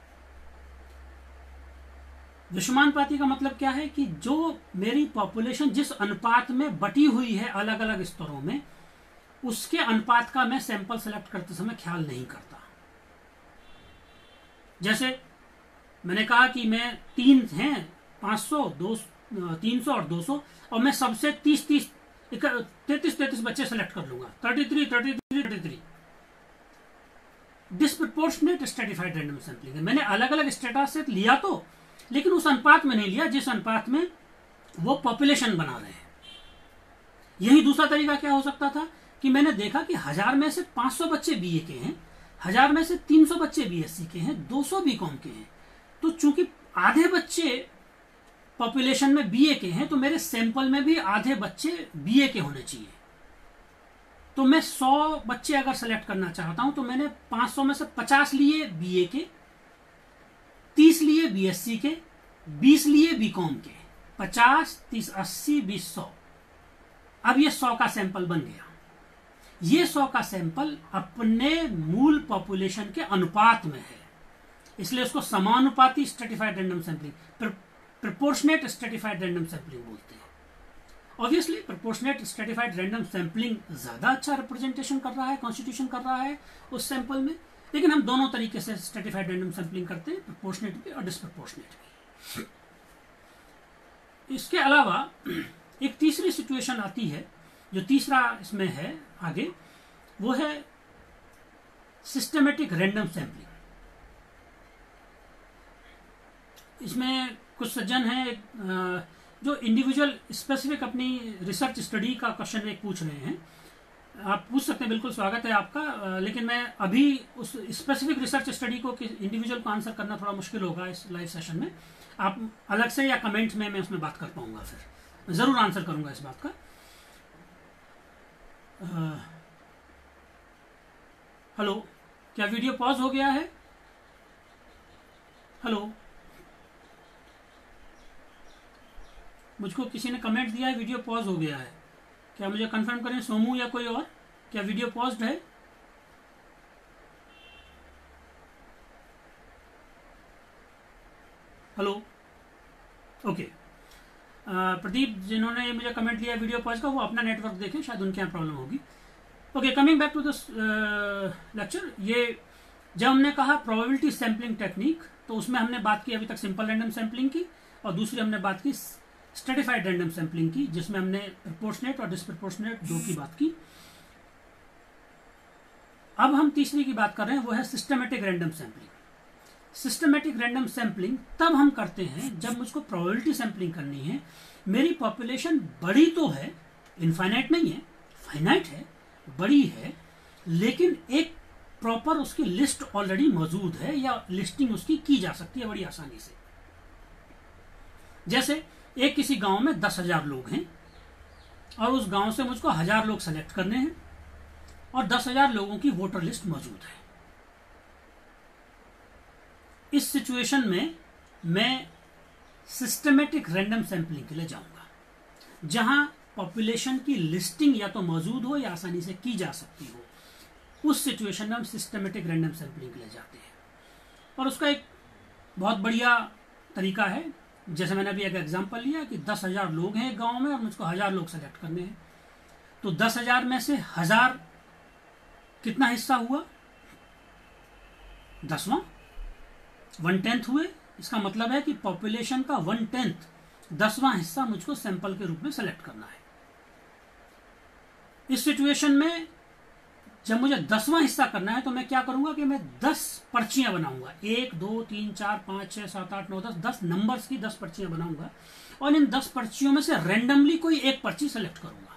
A: विषमानुपाती का मतलब क्या है कि जो मेरी पॉपुलेशन जिस अनुपात में बटी हुई है अलग अलग स्तरों में, उसके अनुपात का मैं सैंपल सेलेक्ट करते समय ख्याल नहीं करता। जैसे मैंने कहा कि मैं 3 हैं, 500, 300 और 200, और मैं सबसे 33 बच्चे सेलेक्ट कर लूंगा। 33 डिस्प्रपोर्शनेट स्ट्रेटिफाइड रैंडम सैंपलिंग है। मैंने अलग अलग स्टेटा से लिया तो, लेकिन उस अनुपात में नहीं लिया जिस अनुपात में वो पॉपुलेशन बना रहे हैं। यही दूसरा तरीका क्या हो सकता था कि मैंने देखा कि 1000 में से 500 बच्चे बीए के हैं, 1000 में से 300 बच्चे बीएससी के हैं, 200 बीकॉम के हैं। तो चूंकि आधे बच्चे पॉपुलेशन में बीए के हैं, तो मेरे सैंपल में भी आधे बच्चे बीए के होने चाहिए। तो मैं 100 बच्चे अगर सेलेक्ट करना चाहता हूं तो मैंने 500 में से 50 लिए बीए के, 30 लिए बीएससी के, 20 लिए बीकॉम के। 50, 30, 80, 20, 100। अब ये 100 का सैंपल बन गया। ये 100 का सैंपल अपने मूल पॉपुलेशन के अनुपात में है, इसलिए उसको समानुपाती stratified random sampling, proportionate stratified random sampling बोलते हैं। Obviously proportionate stratified random sampling ज्यादा अच्छा रिप्रेजेंटेशन कर रहा है, कॉन्स्टिट्यूशन कर रहा है उस सैंपल में, लेकिन हम दोनों तरीके से स्ट्रेटिफाइड रैंडम सैंपलिंग करते हैं, प्रोपोर्शनेट भी और डिस्प्रोपोर्शनेट भी। इसके अलावा एक तीसरी सिचुएशन आती है, जो तीसरा इसमें है आगे, वो है सिस्टमेटिक रैंडम सैंपलिंग। इसमें कुछ सज्जन हैं जो इंडिविजुअल स्पेसिफिक अपनी रिसर्च स्टडी का क्वेश्चन एक पूछ रहे हैं। आप पूछ सकते हैं, बिल्कुल स्वागत है आपका, लेकिन मैं अभी उस स्पेसिफिक रिसर्च स्टडी को इंडिविजुअल को आंसर करना थोड़ा मुश्किल होगा इस लाइव सेशन में। आप अलग से या कमेंट में मैं उसमें बात कर पाऊंगा, फिर मैं जरूर आंसर करूंगा इस बात का। हेलो, क्या वीडियो पॉज हो गया है? हेलो, मुझको किसी ने कमेंट दिया है वीडियो पॉज हो गया है। क्या मुझे कंफर्म करें, सोमू या कोई और, क्या वीडियो पॉज्ड है? Hello, okay. प्रदीप जिन्होंने मुझे कमेंट दिया वीडियो पॉज का, वो अपना नेटवर्क देखें, शायद उनके यहाँ प्रॉब्लम होगी। Okay, coming back to this lecture. ये जब हमने कहा प्रोबेबिलिटी सैंपलिंग टेक्निक, तो उसमें हमने बात की अभी तक सिंपल रैंडम सैंपलिंग की, और दूसरी हमने बात की स्ट्रेटिफाइड रैंडम सैंपलिंग की, जिसमें हमने प्रोपोर्शनेट और डिस्प्रोपोर्शनेट दो की बात की। अब हम तीसरी की बात कर रहे हैं, वो है systematic random sampling. Systematic random sampling तब हम करते हैं जब मुझको प्रोबेबिलिटी सैंपलिंग करनी है। मेरी पॉपुलेशन बड़ी तो है, इनफाइनाइट नहीं है, फाइनाइट है, बड़ी है, लेकिन एक प्रॉपर उसकी लिस्ट ऑलरेडी मौजूद है, या लिस्टिंग उसकी की जा सकती है बड़ी आसानी से। जैसे एक किसी गांव में 10,000 लोग हैं, और उस गांव से मुझको 1000 लोग सेलेक्ट करने हैं, और 10,000 लोगों की वोटर लिस्ट मौजूद है। इस सिचुएशन में मैं सिस्टमेटिक रैंडम सैंपलिंग के लिए जाऊंगा, जहां पॉपुलेशन की लिस्टिंग या तो मौजूद हो या आसानी से की जा सकती हो। उस सिचुएशन में हम सिस्टमेटिक रैंडम सैंपलिंग के लिए जाते हैं, और उसका एक बहुत बढ़िया तरीका है। जैसे मैंने अभी एक एग्जांपल लिया कि 10,000 लोग हैं एक गांव में, और मुझको 1000 लोग सेलेक्ट करने हैं। तो 10,000 में से 1000 कितना हिस्सा हुआ? 10वां, 1/10 हुए। इसका मतलब है कि पॉपुलेशन का 1/10, 10वां हिस्सा मुझको सैंपल के रूप में सेलेक्ट करना है। इस सिचुएशन में जब मुझे 10वां हिस्सा करना है, तो मैं क्या करूंगा कि मैं 10 पर्चियां बनाऊंगा। 1, 2, 3, 4, 5, 6, 7, 8, 9, 10 नंबर्स की 10 पर्चियां बनाऊंगा, और इन 10 पर्चियों में से रैंडमली कोई एक पर्ची सेलेक्ट करूंगा।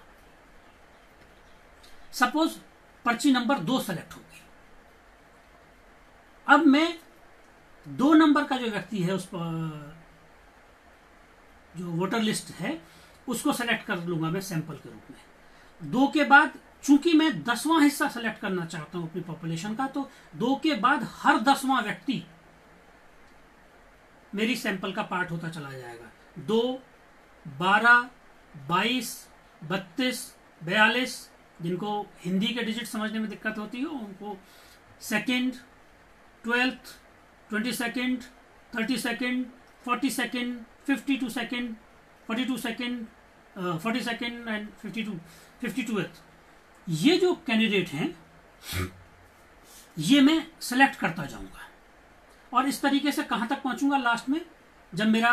A: सपोज पर्ची नंबर 2 सेलेक्ट होगी। अब मैं 2 नंबर का जो व्यक्ति है, उस जो वोटर लिस्ट है, उसको सेलेक्ट कर लूंगा मैं सैंपल के रूप में। 2 के बाद, चूंकि मैं 10वां हिस्सा सेलेक्ट करना चाहता हूं अपनी पॉपुलेशन का, तो 2 के बाद हर 10वां व्यक्ति मेरी सैंपल का पार्ट होता चला जाएगा। 2, 12, 22, 32, 42, जिनको हिंदी के डिजिट समझने में दिक्कत होती है उनको second, 12th, 22nd, 32nd, 42nd, 52 second, 42 second, 42nd and 52th, ये जो कैंडिडेट हैं ये मैं सेलेक्ट करता जाऊंगा और इस तरीके से कहां तक पहुंचूंगा लास्ट में, जब मेरा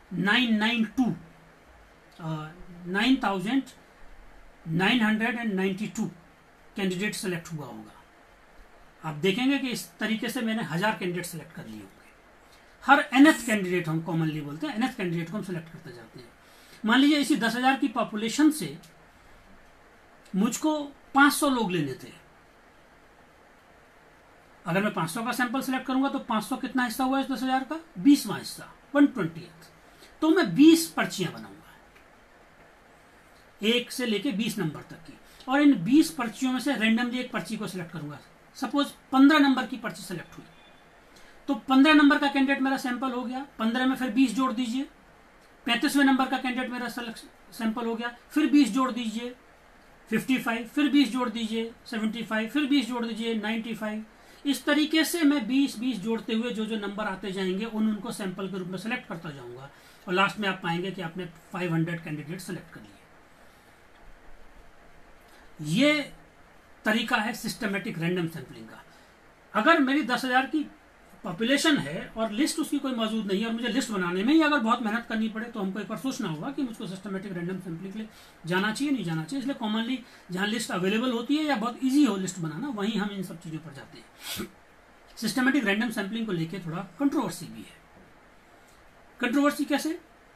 A: 9,992 कैंडिडेट सेलेक्ट हुआ होगा। आप देखेंगे कि इस तरीके से मैंने 1000 कैंडिडेट सेलेक्ट कर लिए होंगे। हर nth कैंडिडेट हम कॉमनली बोलते हैं, nth कैंडिडेट को हम सेलेक्ट करते जाते हैं। मान लीजिए इसी 10,000 की पॉपुलेशन से मुझको 500 लोग लेने थे। अगर मैं 500 का सैंपल सेलेक्ट करूंगा तो 500 कितना हिस्सा हुआ इस 10,000 का? 20वां हिस्सा, 1/20। तो मैं 20 पर्चियां बनाऊंगा, 1 से लेके 20 नंबर तक की, और इन 20 पर्चियों में से रैंडमली एक पर्ची को सिलेक्ट करूंगा। सपोज 15 नंबर की पर्ची सेलेक्ट हुई, तो 15 नंबर का कैंडिडेट मेरा सैंपल हो गया। 15 में फिर 20 जोड़ दीजिए, 35वें नंबर का कैंडिडेट मेरा सैंपल हो गया, फिर 20 जोड़ दीजिए, 55, फिर 20 जोड़ दीजिए, 75, फिर 20 जोड़ दीजिए, 95। इस तरीके से मैं 20 जोड़ते हुए जो जो नंबर आते जाएंगे उनको सैंपल के रूप में सेलेक्ट करता जाऊंगा, और लास्ट में आप पाएंगे कि आपने 500 कैंडिडेट सेलेक्ट कर लिए। ये तरीका है सिस्टमेटिक रैंडम सैंपलिंग का। अगर मेरी 10,000 की पॉपुलेशन है और लिस्ट उसकी कोई मौजूद नहीं है, और मुझे लिस्ट बनाने में ही अगर बहुत मेहनत करनी पड़े, तो हमको एक बार सोचना होगा कि मुझको सिस्टमेटिक रैंडम सैंपलिंग के लिए जाना चाहिए नहीं जाना चाहिए। इसलिए कॉमनली जहां लिस्ट अवेलेबल होती है या बहुत ईजी हो लिस्ट बनाना, वहीं हम इन सब चीजों पर जाते हैं। सिस्टमेटिक रैंडम सैंपलिंग को लेकर थोड़ा कंट्रोवर्सी भी है। कंट्रोवर्सी कैसे?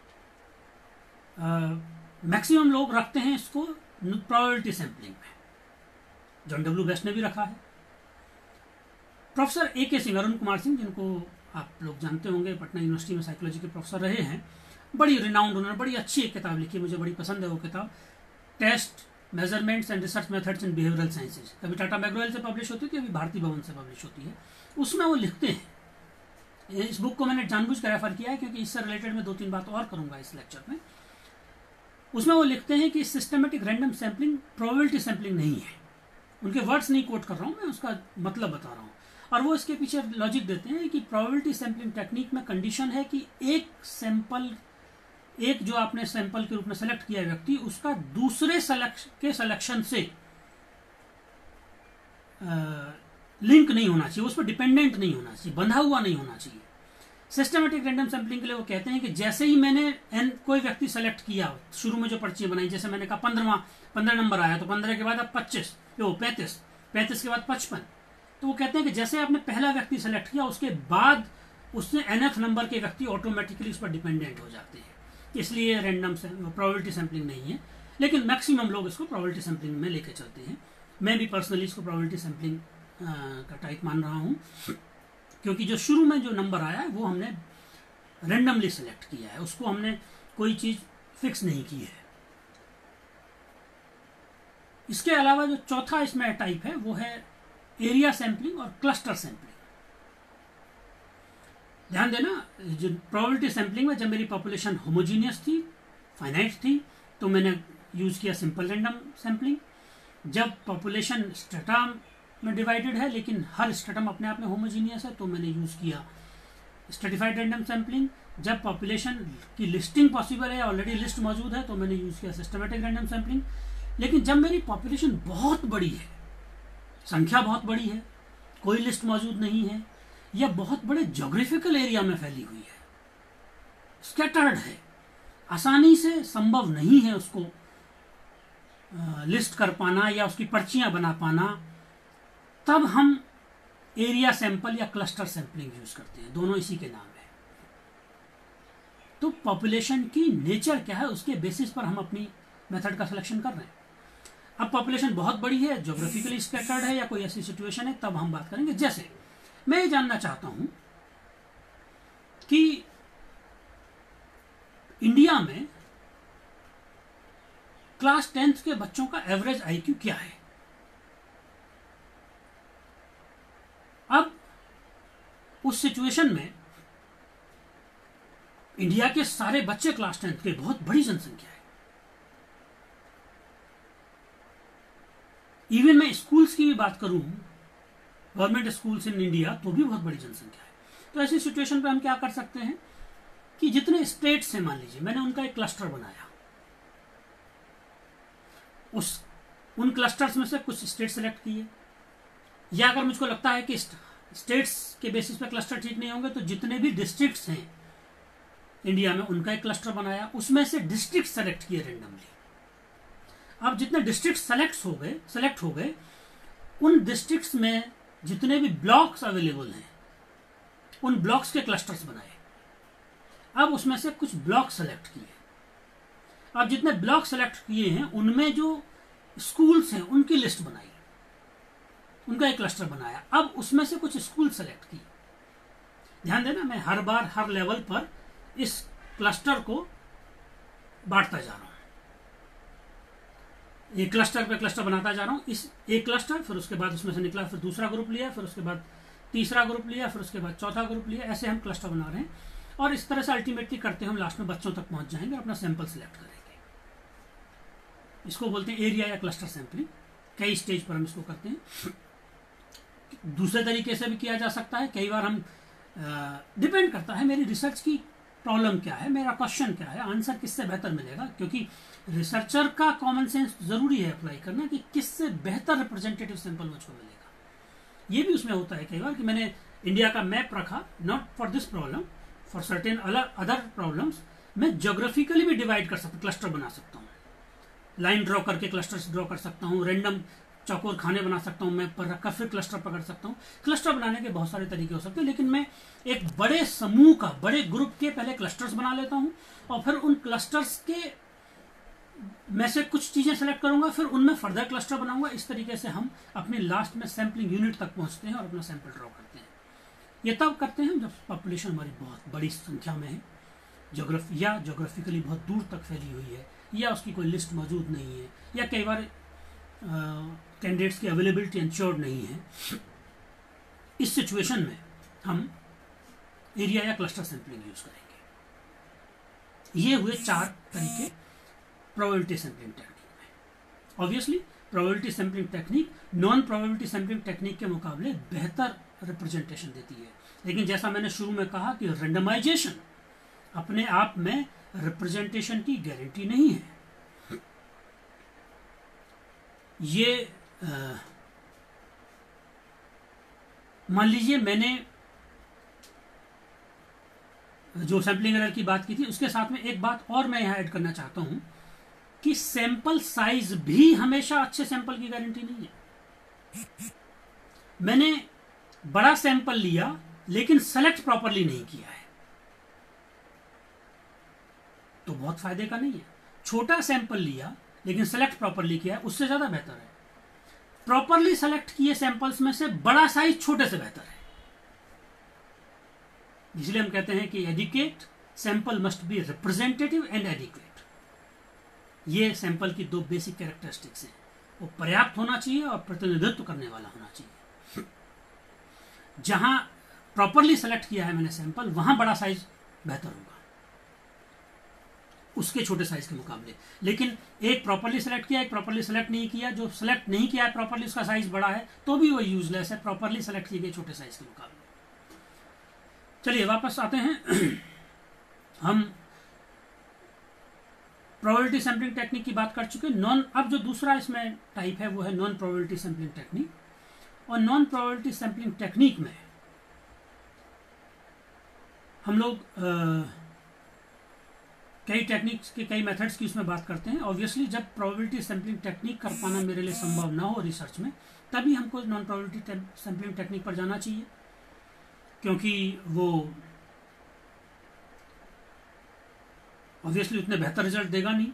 A: मैक्सिमम लोग रखते हैं इसको प्रोबेबिलिटी सैंपलिंग में। जॉन डब्ल्यू बेस्ट ने भी रखा है। Professor A.K. सिंह, अरुण कुमार सिंह, जिनको आप लोग जानते होंगे, पटना यूनिवर्सिटी में साइकोलॉजी के प्रोफेसर रहे हैं, बड़ी रिनाउंड, उन्होंने बड़ी अच्छी एक किताब लिखी, मुझे बड़ी पसंद है वो किताब, test measurements and research methods in behavioural sciences. कभी टाटा मैकग्रो-हिल से पब्लिश होती थी, अभी भारती भवन से पब्लिश होती है। उसमें वो लिखते हैं, इस बुक को मैंने जानबूझ कर रेफर किया है क्योंकि इससे रिलेटेड मैं 2-3 बात और करूंगा इस लेक्चर में। उसमें वो लिखते हैं कि systematic random sampling probability sampling नहीं है। उनके वर्ड्स नहीं कोट कर रहा हूं मैं, उसका मतलब बता रहा हूं। और वो इसके पीछे लॉजिक देते हैं कि प्रोबेबिलिटी सैंपलिंग टेक्निक में कंडीशन है कि एक जो आपने सैंपल के रूप में सेलेक्ट किया व्यक्ति, उसका दूसरे सिलेक्शन से लिंक नहीं होना चाहिए, उस पर डिपेंडेंट नहीं होना चाहिए, बंधा हुआ नहीं होना चाहिए। सिस्टमेटिक रैंडम सैंपलिंग के लिए वो कहते हैं कि जैसे ही मैंने कोई व्यक्ति सेलेक्ट किया, शुरू में जो पर्ची बनाई, जैसे मैंने कहा 15 नंबर आया, तो 15 के बाद अब 35, 35 के बाद 55। तो वो कहते हैं कि जैसे आपने पहला व्यक्ति सेलेक्ट किया, उसके बाद उससे nth नंबर के व्यक्ति ऑटोमेटिकली उस पर डिपेंडेंट हो जाते हैं। इसलिए रैंडम प्रोबेबिलिटी सैंपलिंग नहीं है, लेकिन मैक्सिमम लोग इसको प्रोबेबिलिटी सैंपलिंग में लेके चलते हैं। मैं भी पर्सनली इसको प्रोबेबिलिटी सैंपलिंग का टाइप मान रहा हूं, क्योंकि जो शुरू में जो नंबर आया है वो हमने रैंडमली सेलेक्ट किया है, उसको हमने कोई चीज फिक्स नहीं की है। इसके अलावा जो चौथा इसमें टाइप है वो है एरिया सैंपलिंग और क्लस्टर सैंपलिंग। ध्यान देना, जो प्रोबेबिलिटी सैंपलिंग में जब मेरी पॉपुलेशन होमोजीनियस थी, फाइनाइट थी, तो मैंने यूज किया सिंपल रैंडम सैंपलिंग। जब पॉपुलेशन स्ट्रेटा में डिवाइडेड है लेकिन हर स्ट्रेटम अपने आप में होमोजीनियस है, तो मैंने यूज किया स्ट्रेटिफाइड रैंडम सैंपलिंग। जब पॉपुलेशन की लिस्टिंग पॉसिबल है, ऑलरेडी लिस्ट मौजूद है, तो मैंने यूज किया सिस्टमेटिक रैंडम सैंपलिंग। लेकिन जब मेरी पॉपुलेशन बहुत बड़ी है, संख्या बहुत बड़ी है, कोई लिस्ट मौजूद नहीं है, या बहुत बड़े ज्योग्राफिकल एरिया में फैली हुई है, स्कैटर्ड है, आसानी से संभव नहीं है उसको लिस्ट कर पाना या उसकी पर्चियां बना पाना, तब हम एरिया सैंपल या क्लस्टर सैंपलिंग यूज करते हैं। दोनों इसी के नाम है। तो पॉपुलेशन की नेचर क्या है, उसके बेसिस पर हम अपनी मेथड का सिलेक्शन कर रहे हैं। अब पॉपुलेशन बहुत बड़ी है, ज्योग्राफिकली स्कैटर्ड है, या कोई ऐसी सिचुएशन है, तब हम बात करेंगे। जैसे मैं ये जानना चाहता हूं कि इंडिया में क्लास 10th के बच्चों का एवरेज IQ क्या है। अब उस सिचुएशन में इंडिया के सारे बच्चे क्लास 10th के, बहुत बड़ी जनसंख्या है। इवन मैं स्कूल्स की भी बात करूं गवर्नमेंट स्कूल्स इन इंडिया, तो भी बहुत बड़ी जनसंख्या है। तो ऐसी सिचुएशन पे हम क्या कर सकते हैं कि जितने स्टेट्स हैं, मान लीजिए मैंने उनका एक क्लस्टर बनाया, उन क्लस्टर्स में से कुछ स्टेट सेलेक्ट किए, या अगर मुझको लगता है कि स्टेट्स के बेसिस पे क्लस्टर ठीक नहीं होंगे तो जितने भी डिस्ट्रिक्ट्स हैं इंडिया में उनका एक क्लस्टर बनाया, उसमें से डिस्ट्रिक्ट सेलेक्ट किए रेंडमली। अब जितने डिस्ट्रिक्ट सेलेक्ट हो गए उन डिस्ट्रिक्ट्स में जितने भी ब्लॉक्स अवेलेबल हैं उन ब्लॉक्स के क्लस्टर्स बनाए। अब उसमें से कुछ ब्लॉक सेलेक्ट किए। अब जितने ब्लॉक सेलेक्ट किए हैं उनमें जो स्कूल्स हैं उनकी लिस्ट बनाई, उनका एक क्लस्टर बनाया। अब उसमें से कुछ स्कूल सेलेक्ट किए। ध्यान देना, मैं हर बार हर लेवल पर इस क्लस्टर को बांटता जा रहा हूं, एक क्लस्टर पे क्लस्टर बनाता जा रहा हूं। इस एक क्लस्टर, फिर उसके बाद उसमें से निकला, फिर दूसरा ग्रुप लिया, फिर उसके बाद तीसरा ग्रुप लिया, फिर उसके बाद चौथा ग्रुप लिया। ऐसे हम क्लस्टर बना रहे हैं और इस तरह से अल्टीमेटली करते हैं हम लास्ट में बच्चों तक पहुंच जाएंगे और अपना सैंपल सिलेक्ट करेंगे। इसको बोलते हैं एरिया या क्लस्टर सैंपलिंग। कई स्टेज पर हम इसको करते हैं। दूसरे तरीके से भी किया जा सकता है। कई बार हम डिपेंड करता है मेरी रिसर्च की प्रॉब्लम क्या है, मेरा क्वेश्चन क्या है, आंसर किससे बेहतर मिलेगा। क्योंकि रिसर्चर का कॉमन सेंस जरूरी है अप्लाई करना कि किससे बेहतर रिप्रेजेंटेटिव सैंपल मुझको मिलेगा। ये भी उसमें होता है कई बार कि मैंने इंडिया का मैप रखा, not for this problem, for certain other problems मैं ज्योग्राफिकली भी डिवाइड कर सकता हूँ, क्लस्टर बना सकता हूँ, लाइन ड्रॉ करके क्लस्टर्स ड्रॉ कर सकता हूँ, रैंडम चौकोर खाने बना सकता हूँ मैप पर रखकर, फिर क्लस्टर पकड़ सकता हूँ। क्लस्टर बनाने के बहुत सारे तरीके हो सकते हैं, लेकिन मैं एक बड़े समूह का, बड़े ग्रुप के पहले क्लस्टर्स बना लेता हूँ और फिर उन क्लस्टर्स के में से कुछ चीजें सेलेक्ट करूंगा, फिर उनमें फर्दर क्लस्टर बनाऊंगा। इस तरीके से हम अपने लास्ट में सैंपलिंग यूनिट तक पहुंचते हैं और अपना सैंपल ड्रॉ करते हैं। ये तब करते हैं जब पॉपुलेशन हमारी बहुत बड़ी संख्या में है, जोग्राफिकली बहुत दूर तक फैली हुई है, या उसकी कोई लिस्ट मौजूद नहीं है, या कई बार कैंडिडेट्स की अवेलेबिलिटी इंश्योर्ड नहीं है। इस सिचुएशन में हम एरिया या क्लस्टर सैंपलिंग यूज करेंगे। ये हुए 4 तरीके प्रोबेबिलिटी सैंपलिंग टेक्निक में। Obviously probability sampling technique non probability sampling technique के मुकाबले बेहतर रिप्रेजेंटेशन देती है, लेकिन जैसा मैंने शुरू में कहा कि रेंडमाइजेशन अपने आप में रिप्रेजेंटेशन की गारंटी नहीं है। ये मान लीजिए मैंने जो सैंपलिंग एरर की बात की थी उसके साथ में एक बात और मैं यहां ऐड करना चाहता हूं कि सैंपल साइज भी हमेशा अच्छे सैंपल की गारंटी नहीं है। मैंने बड़ा सैंपल लिया लेकिन सेलेक्ट प्रॉपरली नहीं किया है तो बहुत फायदे का नहीं है। छोटा सैंपल लिया लेकिन सेलेक्ट प्रॉपरली किया है, उससे ज्यादा बेहतर है। प्रॉपरली सेलेक्ट किए सैंपल्स में से बड़ा साइज छोटे से बेहतर है। इसलिए हम कहते हैं कि adequate sample must be representative and adequate. ये सैंपल की 2 बेसिक कैरेक्टरिस्टिक्स हैं। वो पर्याप्त होना चाहिए और प्रतिनिधित्व करने वाला होना चाहिए। जहां प्रॉपरली सेलेक्ट किया है मैंने सैंपल, वहां बड़ा साइज बेहतर होगा उसके छोटे साइज के मुकाबले। लेकिन एक प्रॉपरली सेलेक्ट किया, एक प्रॉपरली सेलेक्ट नहीं किया, जो सेलेक्ट नहीं किया है प्रॉपरली उसका साइज बड़ा है तो भी वो यूजलेस है प्रॉपरली सेलेक्ट किए गए छोटे साइज के मुकाबले। चलिए वापस आते हैं। हम प्रोबेबिलिटी सैंपलिंग टेक्निक की बात कर चुके हैं। अब जो दूसरा इसमें टाइप है वो है नॉन प्रोबेबिलिटी सैंपलिंग टेक्निक। और नॉन प्रोबेबिलिटी सैंपलिंग टेक्निक में हम लोग कई टेक्निक्स के कई मेथड्स की उसमें बात करते हैं। ऑब्वियसली जब प्रोबेबिलिटी सैंपलिंग टेक्निक कर पाना मेरे लिए संभव ना हो रिसर्च में, तभी हमको नॉन प्रोबेबिलिटी सैंपलिंग टेक्निक पर जाना चाहिए, क्योंकि वो ऑब्वियसली उतने बेहतर रिजल्ट देगा नहीं।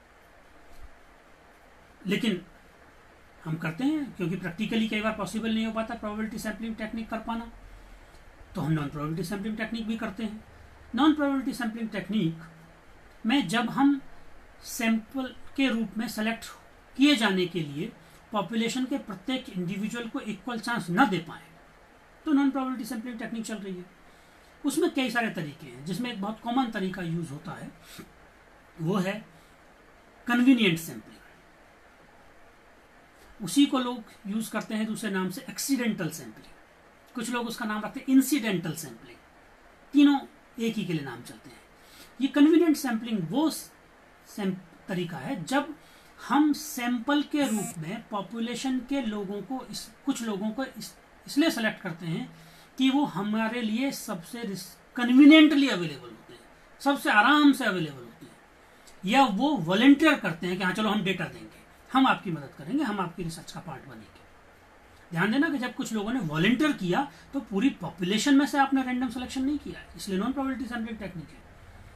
A: लेकिन हम करते हैं क्योंकि प्रैक्टिकली कई बार पॉसिबल नहीं हो पाता प्रोबेबिलिटी सैंपलिंग टेक्निक कर पाना, तो हम नॉन प्रोबेबिलिटी सैंपलिंग टेक्निक भी करते हैं। नॉन प्रोबेबिलिटी सैंपलिंग टेक्निक में जब हम सैंपल के रूप में सेलेक्ट किए जाने के लिए पॉपुलेशन के प्रत्येक इंडिविजुअल को इक्वल चांस न दे पाए, तो नॉन प्रोबेबिलिटी सैंपलिंग टेक्निक चल रही है। उसमें कई सारे तरीके हैं, जिसमें एक बहुत कॉमन तरीका यूज होता है वो है कन्वीनियंट सैंपलिंग। उसी को लोग यूज करते हैं दूसरे नाम से एक्सीडेंटल सैंपलिंग, कुछ लोग उसका नाम रखते हैं इंसिडेंटल सैंपलिंग, तीनों एक ही के लिए नाम चलते हैं। ये कन्वीनियंट सैंपलिंग वो तरीका है जब हम सैंपल के रूप में पॉपुलेशन के लोगों को कुछ लोगों को इसलिए सेलेक्ट करते हैं कि वो हमारे लिए सबसे कन्वीनियंटली अवेलेबल होते हैं, सबसे आराम से अवेलेबल होते हैं, या वो वॉलंटियर करते हैं कि हाँ चलो हम डेटा देंगे, हम आपकी मदद करेंगे, हम आपकी रिसर्च का पार्ट बनेंगे। ध्यान देना कि जब कुछ लोगों ने वॉलंटियर किया तो पूरी पॉपुलेशन में से आपने रैंडम सिलेक्शन नहीं किया है, इसलिए नॉन प्रोबेबिलिटी सैंपलिंग टेक्निक है।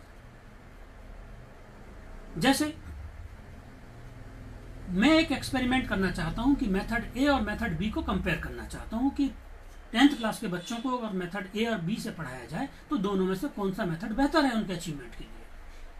A: जैसे मैं एक एक्सपेरिमेंट करना चाहता हूं कि मेथड ए और मेथड बी को कंपेयर करना चाहता हूं कि 10th क्लास के बच्चों को अगर मेथड ए और बी से पढ़ाया जाए तो दोनों में से कौन सा मेथड बेहतर है उनके अचीवमेंट के लिए।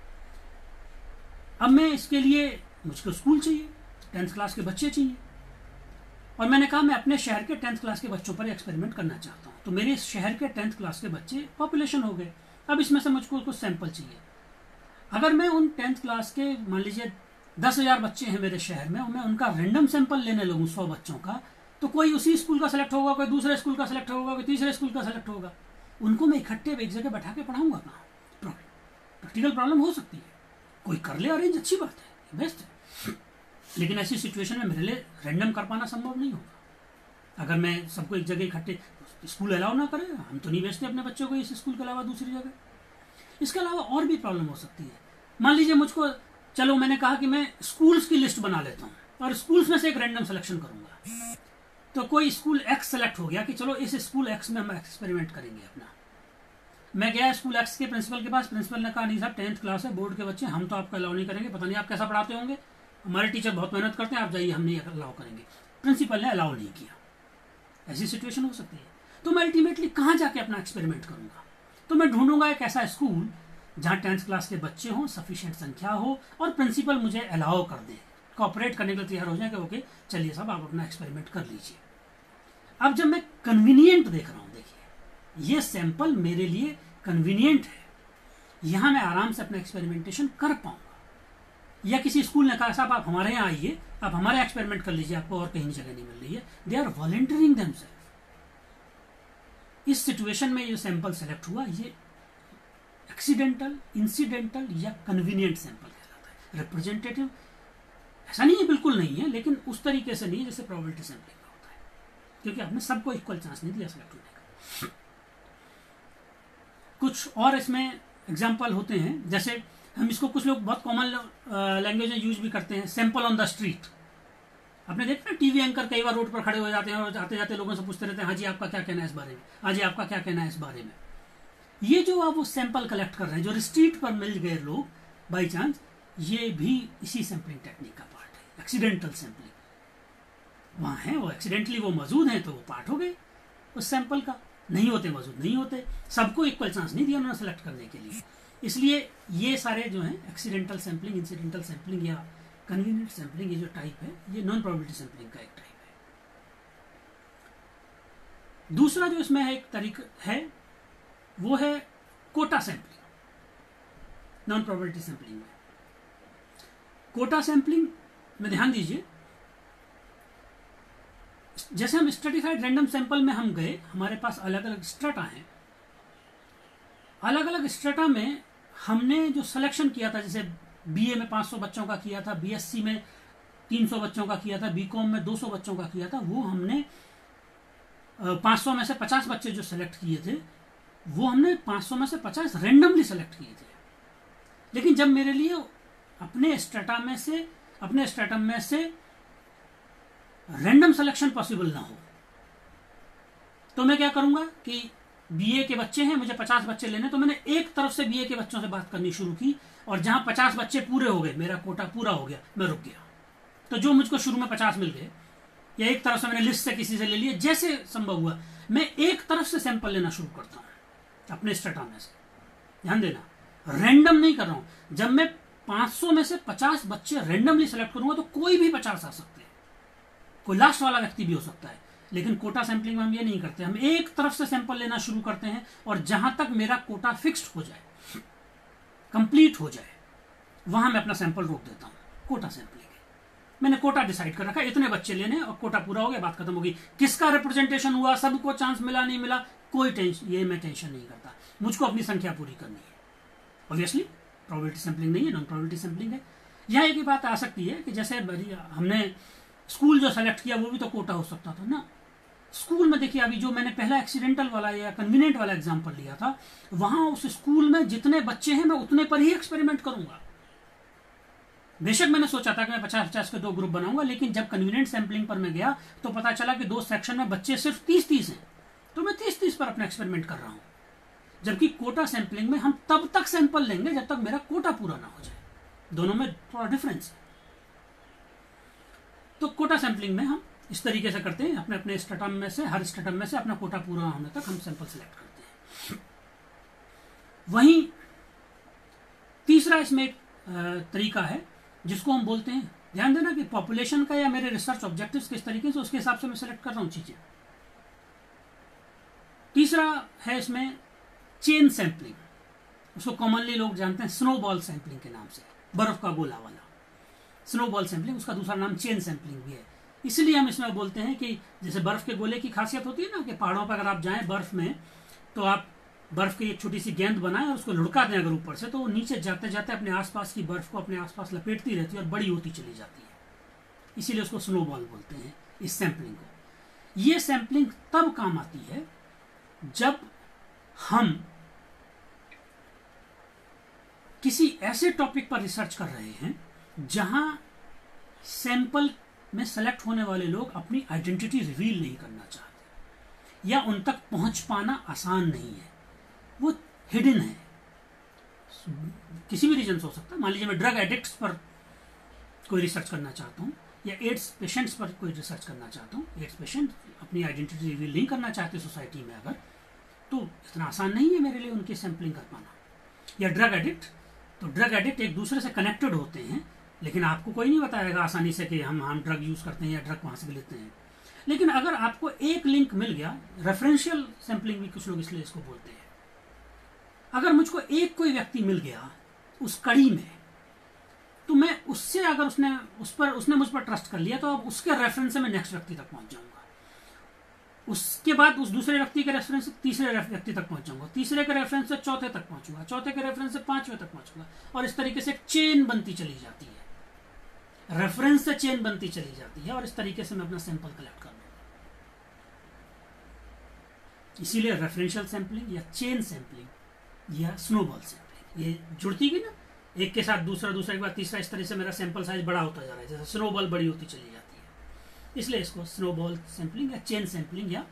A: अब मैं इसके लिए मुझको स्कूल चाहिए, 10th क्लास के बच्चे चाहिए, और मैंने कहा मैं अपने शहर के 10th क्लास के बच्चों पर एक्सपेरिमेंट करना चाहता हूं। तो मेरे शहर के 10th क्लास के बच्चे पॉपुलेशन हो गए, अब इसमें से मुझको कुछ सैंपल चाहिए। अगर मैं उन 10th क्लास के मान लीजिए 10,000 बच्चे हैं मेरे शहर में और मैं उनका रैंडम सैंपल लेने लगूं 100 बच्चों का, तो कोई उसी स्कूल का सेलेक्ट होगा, कोई दूसरे स्कूल का सेलेक्ट होगा, कोई तीसरे स्कूल का सेलेक्ट होगा। उनको मैं इकट्ठे एक जगह बैठा के पढ़ाऊंगा कहाँ? प्रैक्टिकल प्रॉब्लम हो सकती है, कोई कर ले अरेंज, अच्छी बात है, बेस्ट है, लेकिन ऐसी सिचुएशन में मेरे लिए रैंडम कर पाना संभव नहीं होगा। अगर मैं सबको एक जगह इकट्ठे, स्कूल अलाउ ना करे, हम तो नहीं भेजते अपने बच्चों को इस स्कूल के अलावा दूसरी जगह। इसके अलावा और भी प्रॉब्लम हो सकती है। मान लीजिए मुझको, चलो मैंने कहा कि मैं स्कूल्स की लिस्ट बना लेता हूँ और स्कूल्स में से एक रैंडम सिलेक्शन करूंगा, तो कोई स्कूल एक्स सेलेक्ट हो गया कि चलो इस स्कूल एक्स में हम एक्सपेरिमेंट करेंगे अपना। मैं गया स्कूल एक्स के प्रिंसिपल के पास, प्रिंसिपल ने कहा नहीं साहब 10th क्लास है, बोर्ड के बच्चे, हम तो आपका अलाउ नहीं करेंगे, पता नहीं आप कैसा पढ़ाते होंगे, हमारे टीचर बहुत मेहनत करते हैं, आप जाइए, हम नहीं अलाउ करेंगे। प्रिंसिपल ने अलाउ नहीं किया। ऐसी सिचुएशन हो सकती है। तो मैं अल्टीमेटली कहाँ जाके अपना एक्सपेरिमेंट करूंगा? तो मैं ढूंढूंगा एक ऐसा स्कूल जहाँ 10th क्लास के बच्चे हों, सफिशिएंट संख्या हो, और प्रिंसिपल मुझे अलाउ कर दे, कोऑपरेट करने के लिए तैयार हो जाए कि ओके चलिए साहब आप अपना एक्सपेरिमेंट कर लीजिए। अब जब मैं कन्वीनियंट देख रहा हूँ, देखिए ये सैंपल मेरे लिए कन्वीनियंट है, यहाँ मैं आराम से अपना एक्सपेरिमेंटेशन कर पाऊंगा। या किसी स्कूल ने कहा साहब आप हमारे यहाँ आइए, आप हमारे एक्सपेरिमेंट कर लीजिए, आपको और कहीं जगह नहीं मिल रही है, दे आर वॉलंटियरिंग देमसेल्फ। इस सिचुएशन में ये सैंपल सेलेक्ट हुआ, ये एक्सीडेंटल, इंसिडेंटल या कन्वीनियंट सैंपल कहलाता है। रिप्रेजेंटेटिव ऐसा नहीं है, बिल्कुल नहीं है, लेकिन उस तरीके से नहीं जैसे प्रोबेबिलिटी सैंपलिंग में होता है, क्योंकि आपने सबको इक्वल चांस नहीं दिया सेलेक्ट होने का। कुछ और इसमें एग्जाम्पल होते हैं, जैसे हम इसको, कुछ लोग बहुत कॉमन लैंग्वेज में यूज भी करते हैं, सैंपल ऑन द स्ट्रीट। आपने देखा टीवी एंकर कई बार रोड पर खड़े हो जाते हैं और आते जाते लोगों से पूछते रहते हैं, हाँ जी आपका क्या कहना है इस बारे में, हाँ जी आपका क्या कहना है इस बारे में। ये जो आप वो सैंपल कलेक्ट कर रहे हैं, जो स्ट्रीट पर मिल गए लोग बाई चांस, ये भी इसी सैंपलिंग टेक्निक का पार्ट है। एक्सीडेंटल सैंपलिंग वहाँ है, वो एक्सीडेंटली वो मौजूद हैं तो वो पार्ट हो गए उस सैंपल का, नहीं होते मौजूद नहीं होते, सबको इक्वल चांस नहीं दिया उन्होंने सेलेक्ट करने के लिए। इसलिए ये सारे जो हैं एक्सीडेंटल सैंपलिंग, इंसिडेंटल सैंपलिंग या कन्वीनियंट सैंपलिंग, ये जो टाइप है ये नॉन प्रोबेबिलिटी सैंपलिंग का एक टाइप है। दूसरा जो इसमें है एक तरीका है वो है quota sampling. Non probability sampling में कोटा सैंपलिंग में ध्यान दीजिए, जैसे हम स्ट्रेटिफाइड रैंडम सैंपल में हम गए, हमारे पास अलग अलग स्ट्रेटा हैं, अलग अलग स्ट्रेटा में हमने जो सिलेक्शन किया था, जैसे बीए में 500 बच्चों का किया था, बीएससी में 300 बच्चों का किया था, बीकॉम में 200 बच्चों का किया था, वो हमने 500 में से 50 बच्चे जो सेलेक्ट किए थे, वो हमने 500 में से 50 रैंडमली सेलेक्ट किए थे। लेकिन जब मेरे लिए अपने स्ट्रेटम में से रैंडम सिलेक्शन पॉसिबल ना हो, तो मैं क्या करूंगा कि बीए के बच्चे हैं, मुझे 50 बच्चे लेने, तो मैंने एक तरफ से बीए के बच्चों से बात करनी शुरू की, और जहां 50 बच्चे पूरे हो गए, मेरा कोटा पूरा हो गया, मैं रुक गया। तो जो मुझको शुरू में 50 मिल गए, या एक तरफ से मैंने लिस्ट से किसी से ले लिए, जैसे संभव हुआ मैं एक तरफ से सैंपल लेना शुरू करता हूं अपने स्ट्रेटा में से। ध्यान देना, रैंडम नहीं कर रहा हूं। जब मैं 500 में से 50 बच्चे रैंडमली सेलेक्ट करूंगा तो कोई भी 50 आ सकते हैं, कोई लास्ट वाला व्यक्ति भी हो सकता है। लेकिन कोटा सैंपलिंग में हम ये नहीं करते, हम एक तरफ से सैंपल लेना शुरू करते हैं, और जहां तक मेरा कोटा फिक्स्ड हो जाए, कंप्लीट हो जाए, वहां मैं अपना सैंपल रोक देता हूं। कोटा सैंपलिंग है। मैंने कोटा डिसाइड कर रखा, इतने बच्चे लेने और कोटा पूरा हो गया, बात खत्म होगी। किसका रिप्रेजेंटेशन हुआ, सबको चांस मिला नहीं मिला, कोई टेंशन, ये मैं टेंशन नहीं करता। मुझको अपनी संख्या पूरी करनी है। ऑब्वियसली प्रोबेबिलिटी सैंपलिंग नहीं है, नॉन प्रोबेबिलिटी सैंपलिंग है। यहाँ एक ही बात आ सकती है कि जैसे हमने स्कूल जो सेलेक्ट किया वो भी तो कोटा हो सकता था ना। स्कूल में देखिए, अभी जो मैंने पहला एक्सीडेंटल वाला या कन्वीनियंट वाला एग्जाम्पल लिया था, वहां उस स्कूल में जितने बच्चे हैं मैं उतने पर ही एक्सपेरिमेंट करूंगा। बेशक मैंने सोचा था कि मैं 50-50 के 2 ग्रुप बनाऊंगा, लेकिन जब कन्वीनियंट सैंपलिंग पर मैं गया तो पता चला कि 2 सेक्शन में बच्चे सिर्फ 30-30 हैं, तो मैं 30-30 पर अपना एक्सपेरिमेंट कर रहा हूं। जबकि कोटा सैंपलिंग में हम तब तक सैंपल लेंगे जब तक मेरा कोटा पूरा ना हो जाए। दोनों में थोड़ा डिफरेंस है। तो कोटा सैंपलिंग में हम इस तरीके से करते हैं, अपने अपने स्टेटम में से, हर स्टेटम में से अपना कोटा पूरा होने तक हम सैंपल सेलेक्ट करते हैं। वहीं तीसरा इसमें एक तरीका है जिसको हम बोलते हैं, ध्यान देना कि पॉपुलेशन का या मेरे रिसर्च ऑब्जेक्टिव्स किस तरीके से, उसके हिसाब से मैं सेलेक्ट कर रहा हूं चीजें। तीसरा है इसमें चेन सैंपलिंग, उसको कॉमनली लोग जानते हैं स्नोबॉल सैंपलिंग के नाम से, बर्फ का गोला वाला स्नोबॉल सैंपलिंग, उसका दूसरा नाम चेन सैंपलिंग भी है। इसलिए हम इसमें बोलते हैं कि जैसे बर्फ के गोले की खासियत होती है ना कि पहाड़ों पर अगर आप जाएं बर्फ में, तो आप बर्फ की एक छोटी सी गेंद बनाएं और उसको लुढ़का दें अगर ऊपर से, तो वो नीचे जाते जाते अपने आसपास की बर्फ को अपने आसपास लपेटती रहती है और बड़ी होती चली जाती है। इसीलिए उसको स्नोबॉल बोलते हैं इस सैंपलिंग को। ये सैंपलिंग तब काम आती है जब हम किसी ऐसे टॉपिक पर रिसर्च कर रहे हैं जहां सैंपल में सेलेक्ट होने वाले लोग अपनी आइडेंटिटी रिवील नहीं करना चाहते या उन तक पहुंच पाना आसान नहीं है, वो हिडन है। किसी भी रीजन से हो सकता है। मान लीजिए मैं ड्रग एडिक्ट्स पर कोई रिसर्च करना चाहता हूं या एड्स पेशेंट्स पर कोई रिसर्च करना चाहता हूं। एड्स पेशेंट अपनी आइडेंटिटी रिवील नहीं करना चाहते सोसाइटी में अगर, तो इतना आसान नहीं है मेरे लिए उनकी सैंपलिंग कर पाना। या ड्रग एडिक्ट, तो ड्रग एडिक्ट एक दूसरे से कनेक्टेड होते हैं, लेकिन आपको कोई नहीं बताएगा आसानी से कि हम ड्रग यूज करते हैं या ड्रग वहां से भी लेते हैं। लेकिन अगर आपको एक लिंक मिल गया, रेफरेंशियल सैंपलिंग भी कुछ लोग इसलिए इसको बोलते हैं, अगर मुझको एक कोई व्यक्ति मिल गया उस कड़ी में, तो मैं उससे अगर उसने मुझ पर ट्रस्ट कर लिया, तो अब उसके रेफरेंस से मैं नेक्स्ट व्यक्ति तक पहुंच जाऊंगा। उसके बाद उस दूसरे व्यक्ति के रेफरेंस से तीसरे व्यक्ति तक पहुंच जाऊंगा, तीसरे के रेफरेंस से चौथे तक पहुंचूंगा, चौथे के रेफरेंस से पांचवें तक पहुंचूंगा, और इस तरीके से एक चेन बनती चली जाती है। रेफरेंस से चेन बनती चली जाती है और इस तरीके से मैं अपना सैंपल कलेक्ट कर लूंगा। इसीलिए रेफरेंशियल सैंपलिंग या चेन सैंपलिंग या स्नोबॉल सैंपलिंग ये जुड़ती गई ना, एक के साथ दूसरा, दूसरे के बाद तीसरा, इस तरह से मेरा सैंपल साइज बड़ा होता जा रहा है, जैसे स्नोबॉल बड़ी होती चली जाती है। इसलिए इसको स्नोबॉल सैंपलिंग या चेन सैंपलिंग या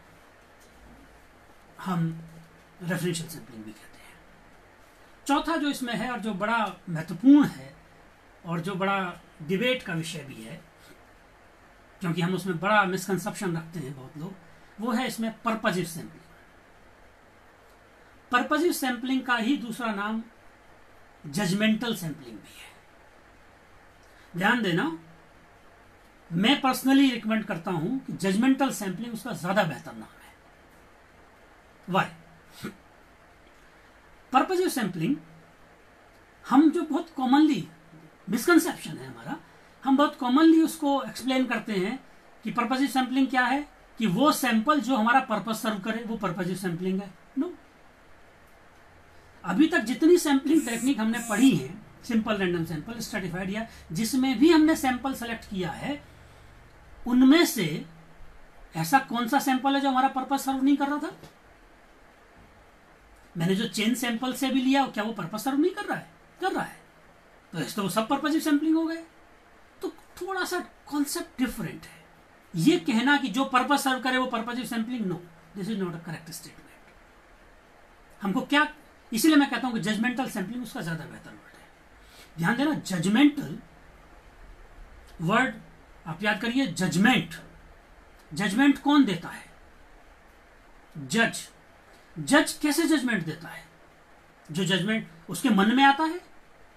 A: हम रेफरेंशियल सैंपलिंग भी कहते हैं। चौथा जो इसमें है और जो बड़ा महत्वपूर्ण है और जो बड़ा डिबेट का विषय भी है, क्योंकि हम उसमें बड़ा मिसकंसेप्शन रखते हैं बहुत लोग, वो है इसमें पर्पजिव सैंपलिंग। पर्पजिव सैंपलिंग का ही दूसरा नाम जजमेंटल सैंपलिंग भी है। ध्यान देना, मैं पर्सनली रिकमेंड करता हूं कि जजमेंटल सैंपलिंग उसका ज्यादा बेहतर नाम है। वाई? पर्पजिव सैंपलिंग हम जो बहुत कॉमनली मिसकंसेप्शन है हमारा, हम बहुत कॉमनली उसको एक्सप्लेन करते हैं कि पर्पजिव सैंपलिंग क्या है, कि वो सैंपल जो हमारा पर्पज सर्व करे वो पर्पजिव सैंपलिंग है। नो, अभी तक जितनी सैंपलिंग टेक्निक हमने पढ़ी है, सिंपल रैंडम सैंपल, स्ट्रेटिफाइड, या जिसमें भी हमने सैंपल सेलेक्ट किया है, उनमें से ऐसा कौन सा सैंपल है जो हमारा पर्पज सर्व नहीं कर रहा था? मैंने जो चेन सैंपल से भी लिया, क्या वो पर्पज सर्व नहीं कर रहा है? कर रहा है। तो इस तो वो सब पर्पजिव सैंपलिंग हो गए। तो थोड़ा सा कॉन्सेप्ट डिफरेंट है। ये कहना कि जो पर्पज सर्व करे वो purposive sampling, no, this is not a correct statement. हमको क्या, इसीलिए मैं कहता हूं कि जजमेंटल सैंपलिंग उसका ज्यादा बेहतर वर्ड है। ध्यान देना, जजमेंटल वर्ड आप याद करिए, जजमेंट। जजमेंट कौन देता है? जज। जज कैसे जजमेंट देता है? जो जजमेंट उसके मन में आता है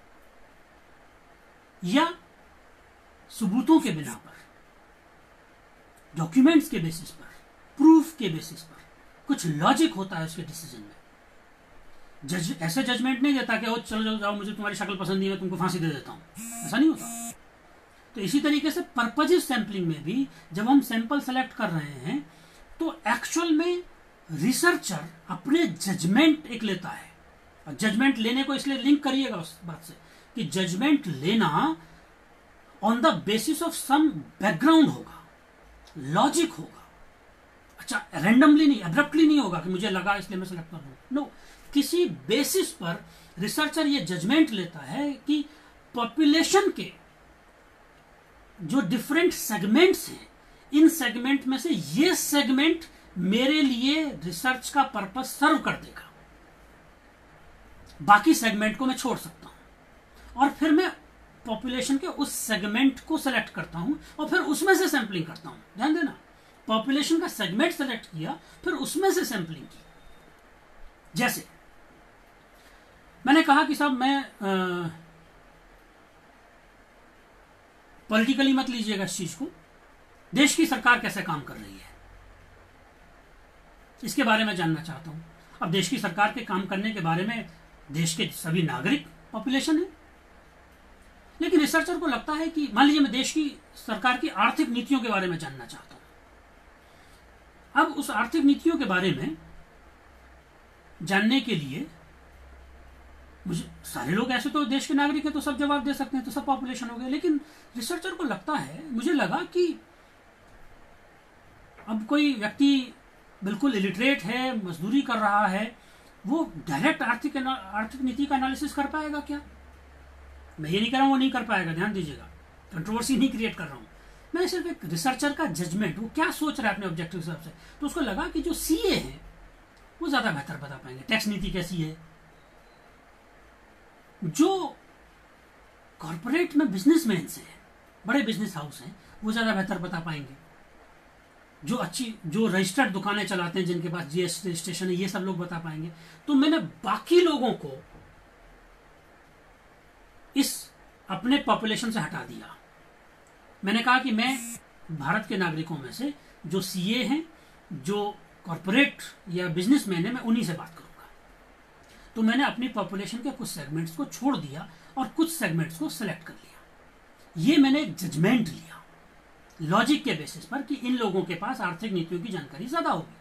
A: या सबूतों के बिना पर, डॉक्यूमेंट्स के बेसिस पर, प्रूफ के बेसिस पर, कुछ लॉजिक होता है उसके डिसीजन में। जज ऐसे जजमेंट नहीं देता कि ओ चलो जाओ, मुझे तुम्हारी शक्ल पसंद नहीं है, मैं तुमको फांसी दे देता हूं। ऐसा नहीं होता। तो इसी तरीके से पर्पजिव सैंपलिंग में भी जब हम सैंपल सेलेक्ट कर रहे हैं तो एक्चुअल में रिसर्चर अपने जजमेंट एक लेता है। और जजमेंट लेने को इसलिए लिंक करिएगा उस बात से कि जजमेंट लेना on the basis of some background होगा, लॉजिक होगा। अच्छा, रैंडमली नहीं, एब्रप्टली नहीं होगा कि मुझे लगा इसलिए मैं सेलेक्ट कर रहा हूं। नो, किसी बेसिस पर रिसर्चर ये जजमेंट लेता है कि पॉपुलेशन के जो डिफरेंट सेगमेंट्स हैं, इन सेगमेंट में से ये सेगमेंट मेरे लिए रिसर्च का पर्पस सर्व कर देगा, बाकी सेगमेंट को मैं छोड़ सकता हूं। और फिर मैं पॉपुलेशन के उस सेगमेंट को सेलेक्ट करता हूं और फिर उसमें से सैंपलिंग करता हूं। ध्यान देना, पॉपुलेशन का सेगमेंट सेलेक्ट किया, फिर उसमें से सैंपलिंग की। जैसे मैंने कहा कि साहब मैं पॉलिटिकली मत लीजिएगा इस चीज को, देश की सरकार कैसे काम कर रही है इसके बारे में जानना चाहता हूं। अब देश की सरकार के काम करने के बारे में देश के सभी नागरिक पॉपुलेशन है, लेकिन रिसर्चर को लगता है कि मान लीजिए मैं देश की सरकार की आर्थिक नीतियों के बारे में जानना चाहता हूं। अब उस आर्थिक नीतियों के बारे में जानने के लिए मुझे, सारे लोग ऐसे तो देश के नागरिक हैं तो सब जवाब दे सकते हैं, तो सब पॉपुलेशन हो गया, लेकिन रिसर्चर को लगता है, मुझे लगा कि अब कोई व्यक्ति बिल्कुल इलिटरेट है, मजदूरी कर रहा है, वो डायरेक्ट आर्थिक नीति का एनालिसिस कर पाएगा क्या? मैं ये नहीं कह रहा हूं वो नहीं कर पाएगा, ध्यान दीजिएगा, कंट्रोवर्सी नहीं क्रिएट कर रहा हूं मैं, सिर्फ एक रिसर्चर का जजमेंट, वो क्या सोच रहा है अपने ऑब्जेक्टिव हिसाब से। तो उसको लगा कि जो सीए है वो ज्यादा बेहतर बता पाएंगे, टैक्स नीति कैसी है। जो कॉर्पोरेट में बिजनेसमैन से हैं, बड़े बिजनेस हाउस हैं, वो ज्यादा बेहतर बता पाएंगे। जो रजिस्टर्ड दुकानें चलाते हैं, जिनके पास जीएसटी रजिस्ट्रेशन है, ये सब लोग बता पाएंगे। तो मैंने बाकी लोगों को इस अपने पॉपुलेशन से हटा दिया। मैंने कहा कि मैं भारत के नागरिकों में से जो सीए हैं, जो कॉर्पोरेट या बिजनेसमैन है, मैं उन्हीं से बात करूंगा। तो मैंने अपनी पॉपुलेशन के कुछ सेगमेंट्स को छोड़ दिया और कुछ सेगमेंट्स को सिलेक्ट कर लिया। ये मैंने एक जजमेंट लिया लॉजिक के बेसिस पर कि इन लोगों के पास आर्थिक नीतियों की जानकारी ज्यादा होगी।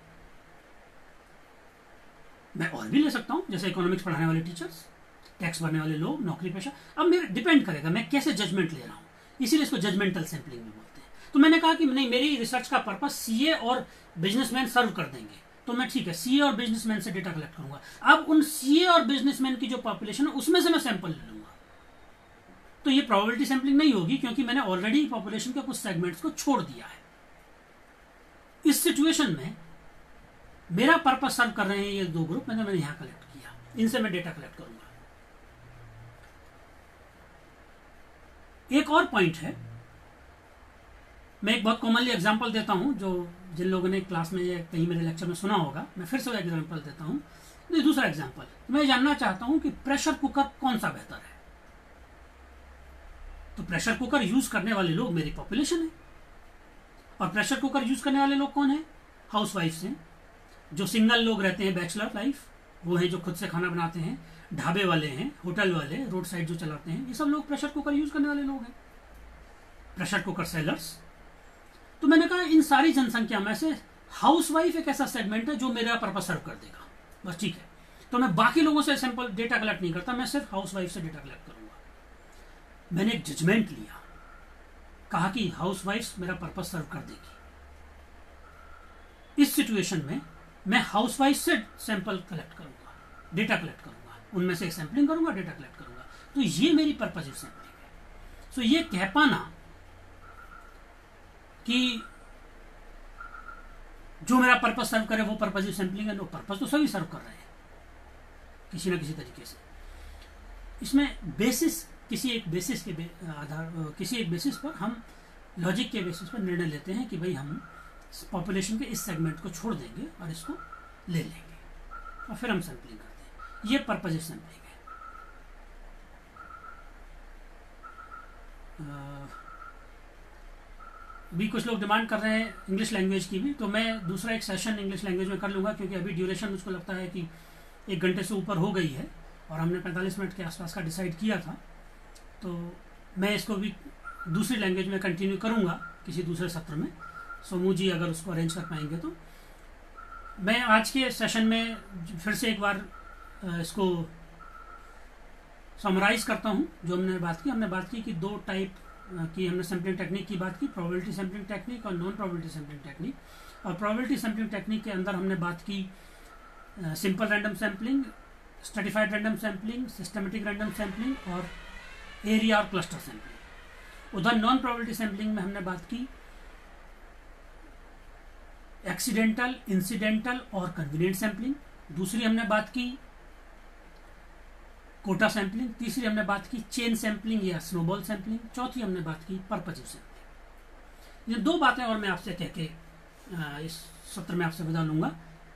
A: मैं और भी ले सकता हूं, जैसे इकोनॉमिक्स पढ़ाने वाले टीचर्स, टैक्स भरने वाले लोग, नौकरी पेशा। अब मेरे डिपेंड करेगा मैं कैसे जजमेंट ले रहा हूं, इसीलिए इसको जजमेंटल सैंपलिंग भी बोलते हैं। तो मैंने कहा कि नहीं, मेरी रिसर्च का पर्पस सीए और बिजनेसमैन सर्व कर देंगे, तो मैं ठीक है सीए और बिजनेसमैन से डेटा कलेक्ट करूंगा। अब उन सीए और बिजनेसमैन की जो पॉपुलेशन है उसमें से मैं सैंपल ले लूंगा। तो ये प्रोबेबिलिटी सैंपलिंग नहीं होगी, क्योंकि मैंने ऑलरेडी पॉपुलेशन के कुछ सेगमेंट्स को छोड़ दिया है। इस सिचुएशन में मेरा पर्पस सर्व कर रहे हैं ये दो ग्रुप, मैंने यहां कलेक्ट किया, इनसे मैं डेटा कलेक्ट करूंगा। एक और पॉइंट है, मैं एक बहुत कॉमनली एग्जांपल देता हूं, जो जिन लोगों ने क्लास में या कहीं मेरे लेक्चर में सुना होगा, मैं फिर से एग्जांपल देता हूं। दूसरा एग्जांपल, मैं जानना चाहता हूं कि प्रेशर कुकर कौन सा बेहतर है। तो प्रेशर कुकर यूज करने वाले लोग मेरी पॉपुलेशन है, और प्रेशर कुकर यूज करने वाले लोग कौन है? हाउस वाइफ्स हैं, जो सिंगल लोग रहते हैं, बैचलर लाइफ, वो हैं जो खुद से खाना बनाते हैं, ढाबे वाले हैं, होटल वाले, रोड साइड जो चलाते हैं, ये सब लोग प्रेशर कुकर यूज करने वाले लोग हैं, प्रेशर कुकर सेलर्स। तो मैंने कहा इन सारी जनसंख्या में से हाउसवाइफ एक ऐसा सेगमेंट है जो मेरा पर्पस सर्व कर देगा, बस ठीक है। तो मैं बाकी लोगों से सैंपल डेटा कलेक्ट नहीं करता, मैं सिर्फ हाउसवाइफ से डेटा कलेक्ट करूंगा। मैंने एक जजमेंट लिया, कहा कि हाउसवाइफ मेरा पर्पस सर्व कर देगी। इस सिचुएशन में मैं हाउसवाइफ से सैंपल कलेक्ट करूंगा, डेटा कलेक्ट करूंगा, उनमें से सैंपलिंग करूंगा, डेटा कलेक्ट करूंगा। तो ये मेरी पर्पसिव सैंपलिंग है। सो ये कह पाना कि जो मेरा पर्पस सर्व करे वो पर्पसिव सैंपलिंग है, नो, पर्पस तो सभी सर्व कर रहे हैं किसी ना किसी तरीके से। इसमें बेसिस, किसी एक बेसिस के आधार, किसी एक बेसिस पर हम लॉजिक के बेसिस पर निर्णय लेते हैं कि भाई हम पॉपुलेशन के इस सेगमेंट को छोड़ देंगे और इसको ले लेंगे, और फिर हम सैंपलिंग करते हैं। ये पर्पसिव सैंपलिंग है। भी कुछ लोग डिमांड कर रहे हैं इंग्लिश लैंग्वेज की भी, तो मैं दूसरा एक सेशन इंग्लिश लैंग्वेज में कर लूँगा, क्योंकि अभी ड्यूरेशन मुझको लगता है कि 1 घंटे से ऊपर हो गई है और हमने 45 मिनट के आसपास का डिसाइड किया था। तो मैं इसको भी दूसरी लैंग्वेज में कंटिन्यू करूँगा किसी दूसरे सत्र में। सोमू जी अगर उसको अरेंज कर पाएंगे तो। मैं आज के सेशन में फिर से एक बार इसको समराइज करता हूँ जो हमने बात की। हमने बात की कि 2 टाइप की हमने सैम्पलिंग टेक्निक की बात की, प्रोबेबिलिटी सैम्पलिंग टेक्निक और नॉन प्रोबेबिलिटी सैम्पलिंग टेक्निक। और प्रोबेबिलिटी सैम्पलिंग टेक्निक के अंदर हमने बात की simple random sampling, stratified random sampling, systematic random sampling और एरिया और क्लस्टर सैम्पलिंग। उधर नॉन प्रोबेबिलिटी सैम्पलिंग में हमने बात की एक्सीडेंटल, इंसिडेंटल और कन्वीनियंट सैम्पलिंग। दूसरी हमने बात की कोटा सैम्पलिंग। तीसरी हमने बात की चेन सैम्पलिंग या स्नोबॉल सैम्पलिंग। चौथी हमने बात की पर्पजिव सैम्पलिंग। ये 2 बातें और मैं आपसे कह के इस सत्र में आपसे विदा लूंगा।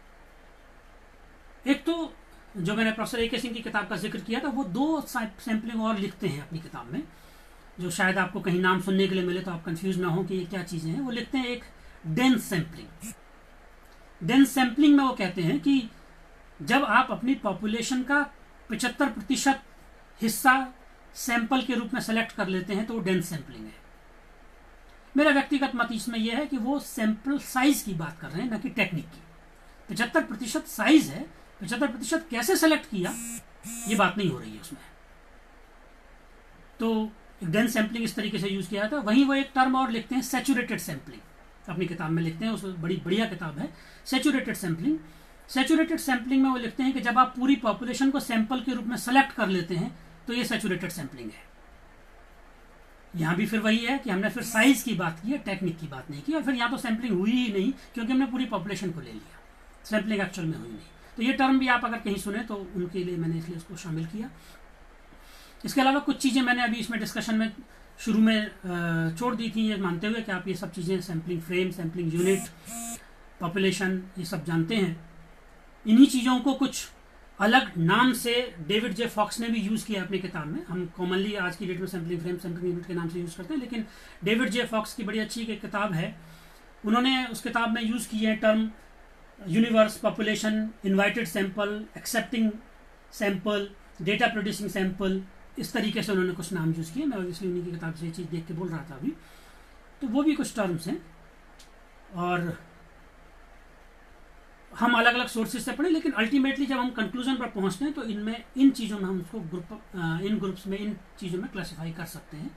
A: एक तो जो मैंने प्रोफेसर ए के सिंह की किताब का जिक्र किया था, वो 2 सैम्पलिंग और लिखते हैं अपनी किताब में, जो शायद आपको कहीं नाम सुनने के लिए मिले तो आप कंफ्यूज ना हो कि ये क्या चीजें हैं। वो लिखते हैं एक डेंस सैम्पलिंग। डेंस सैम्पलिंग में वो कहते हैं कि जब आप अपनी पॉपुलेशन का 75% हिस्सा सैंपल के रूप में सेलेक्ट कर लेते हैं तो वो डेंस सैम्पलिंग है। मेरा व्यक्तिगत मत इसमें यह है कि वो सैंपल साइज की बात कर रहे हैं, ना कि टेक्निक की। 75% साइज है, 75% कैसे सेलेक्ट किया ये बात नहीं हो रही है उसमें। तो डेंस सैम्पलिंग इस तरीके से यूज किया था। वहीं वो एक टर्म और लिखते हैं सैचुरेटेड सैम्पलिंग, अपनी किताब में लिखते हैं, उसमें बड़ी बढ़िया किताब है सैचुरेटेड सैम्पलिंग। सैचुरेटेड सैम्पलिंग में वो लिखते हैं कि जब आप पूरी पॉपुलेशन को सैंपल के रूप में सेलेक्ट कर लेते हैं तो ये सैचुरेटेड सैम्पलिंग है। यहां भी फिर वही है कि हमने फिर साइज की बात की है, टेक्निक की बात नहीं की। और फिर यहाँ तो सैंपलिंग हुई ही नहीं क्योंकि हमने पूरी पॉपुलेशन को ले लिया, सैंपलिंग एक्चुअल में हुई नहीं। तो ये टर्म भी आप अगर कहीं सुने तो उनके लिए मैंने इसलिए उसको शामिल किया। इसके अलावा कुछ चीजें मैंने अभी इसमें डिस्कशन में शुरू में छोड़ दी थी, ये मानते हुए कि आप ये सब चीजें sampling frame, sampling unit, population ये सब जानते हैं। इन्हीं चीजों को कुछ अलग नाम से डेविड जे फॉक्स ने भी यूज किया अपनी किताब में। हम कॉमनली आज की डेट में सैंपलिंग फ्रेम, सैंपलिंग यूनिट के नाम से यूज करते हैं, लेकिन डेविड जे फॉक्स की बड़ी अच्छी एक किताब है। उन्होंने उस किताब में यूज किए हैं term universe, population, invited sample, accepting sample, data producing sample, इस तरीके से उन्होंने कुछ नाम यूज किए। मैं ऑब्वियसली उन्हीं की किताब से ये चीज देख के बोल रहा था अभी। तो वो भी कुछ टर्म्स हैं और हम अलग अलग सोर्सेज से पढ़े, लेकिन अल्टीमेटली जब हम कंक्लूजन पर पहुंचते हैं तो इनमें इन चीजों में हम उसको इन ग्रुप्स में, इन चीजों में क्लासिफाई कर सकते हैं।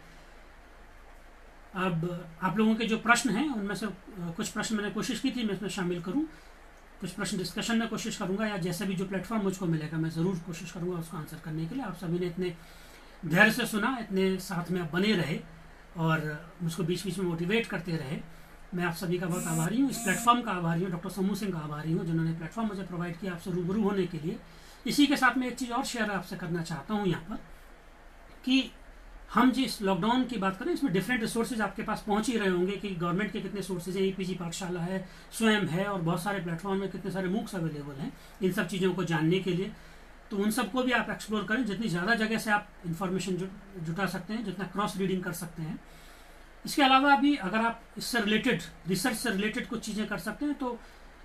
A: अब आप लोगों के जो प्रश्न हैं उनमें से कुछ प्रश्न मैंने कोशिश की थी मैं इसमें शामिल करूं, कुछ प्रश्न डिस्कशन में कोशिश करूंगा, या जैसे भी जो प्लेटफॉर्म मुझको मिलेगा मैं जरूर कोशिश करूंगा उसको आंसर करने के लिए। आप सभी ने इतने धैर्य से सुना, इतने साथ में आप बने रहे और मुझको बीच बीच में मोटिवेट करते रहे, मैं आप सभी का बहुत आभारी हूँ। इस प्लेटफॉर्म का आभारी हूँ, डॉक्टर समू सिंह का आभारी हूँ जिन्होंने प्लेटफॉर्म मुझे प्रोवाइड किया आपसे रूबरू होने के लिए। इसी के साथ मैं एक चीज़ और शेयर आपसे करना चाहता हूँ यहाँ पर कि हम जिस लॉकडाउन की बात करें इसमें डिफरेंट रिसोर्सेज आपके पास पहुंच ही रहे होंगे कि गवर्नमेंट के कितने सोर्सेज है, ईपीजी पाठशाला है, स्वयं है और बहुत सारे प्लेटफॉर्म में कितने सारे मूक्स अवेलेबल हैं इन सब चीज़ों को जानने के लिए। तो उन सबको भी आप एक्सप्लोर करें, जितनी ज़्यादा जगह से आप इंफॉर्मेशन जुटा सकते हैं, जितना क्रॉस रीडिंग कर सकते हैं। इसके अलावा भी अगर आप इससे रिलेटेड, रिसर्च से रिलेटेड कुछ चीज़ें कर सकते हैं तो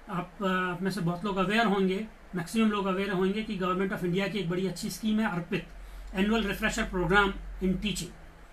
A: आप में से बहुत लोग अवेयर होंगे, मैक्सिमम लोग अवेयर होंगे कि गवर्नमेंट ऑफ इंडिया की एक बड़ी अच्छी स्कीम है Arpit, annual refresher programme in teaching,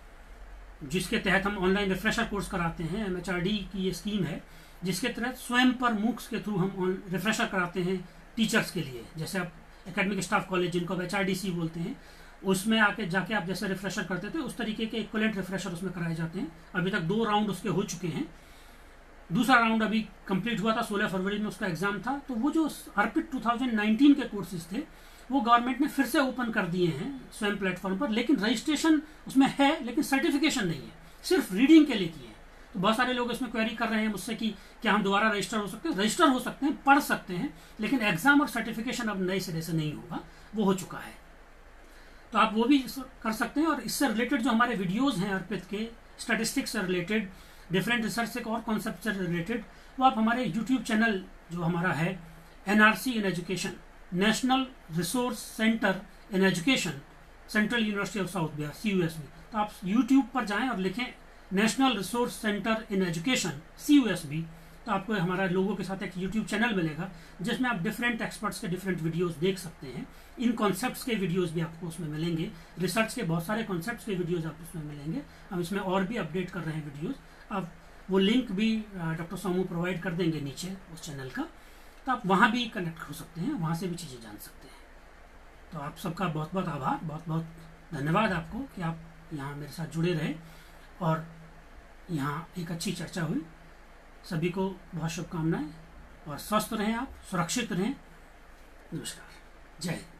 A: जिसके तहत हम ऑनलाइन रिफ्रेशर कोर्स कराते हैं। एमएचआरडी की ये स्कीम है जिसके तहत स्वयं पर मूक्स के थ्रू हम रिफ्रेशर कराते हैं टीचर्स के लिए। जैसे आप एकेडमिक स्टाफ कॉलेज जिनको आप एचआरडीसी बोलते हैं, उसमें आके जाके आप जैसे रिफ्रेशर करते थे उस तरीके के इक्विवेलेंट रिफ्रेशर उसमें कराए जाते हैं। अभी तक 2 राउंड उसके हो चुके हैं, दूसरा राउंड अभी कंप्लीट हुआ था, 16 फरवरी में उसका एग्जाम था। तो वो जो अर्पित 2019 के कोर्सेज थे वो गवर्नमेंट ने फिर से ओपन कर दिए हैं स्वयं प्लेटफॉर्म पर, लेकिन रजिस्ट्रेशन उसमें है लेकिन सर्टिफिकेशन नहीं है, सिर्फ रीडिंग के लिए किए हैं। तो बहुत सारे लोग इसमें क्वेरी कर रहे हैं मुझसे कि क्या हम दोबारा रजिस्टर हो सकते हैं? रजिस्टर हो सकते हैं, पढ़ सकते हैं, लेकिन एग्जाम और सर्टिफिकेशन अब नए सिरे से नहीं होगा, वो हो चुका है। तो आप वो भी कर सकते हैं। और इससे रिलेटेड जो हमारे वीडियोस हैं अर्पित के, स्टैटिस्टिक्स से रिलेटेड, डिफरेंट रिसर्च से और कॉन्सेप्ट से रिलेटेड, वो आप हमारे यूट्यूब चैनल जो हमारा है NRC in education, national resource centre in education, central university of south Bihar, CUSB, तो आप यूट्यूब पर जाएं और लिखें national resource centre in education CUSB, तो आपको हमारा लोगों के साथ एक यूट्यूब चैनल मिलेगा जिसमें आप डिफरेंट एक्सपर्ट्स के डिफरेंट वीडियोस देख सकते हैं। इन कॉन्सेप्ट्स के वीडियोस भी आपको उसमें मिलेंगे, रिसर्च के बहुत सारे कॉन्सेप्ट्स के वीडियोस आपको उसमें मिलेंगे। हम इसमें और भी अपडेट कर रहे हैं वीडियोस। अब वो लिंक भी डॉक्टर सोमू प्रोवाइड कर देंगे नीचे उस चैनल का, तो आप वहाँ भी कनेक्ट हो सकते हैं, वहाँ से भी चीज़ें जान सकते हैं। तो आप सबका बहुत बहुत आभार, बहुत बहुत धन्यवाद आपको कि आप यहाँ मेरे साथ जुड़े रहे और यहाँ एक अच्छी चर्चा हुई। सभी को बहुत शुभकामनाएं और स्वस्थ रहें, आप सुरक्षित रहें। नमस्कार, जय हिंद।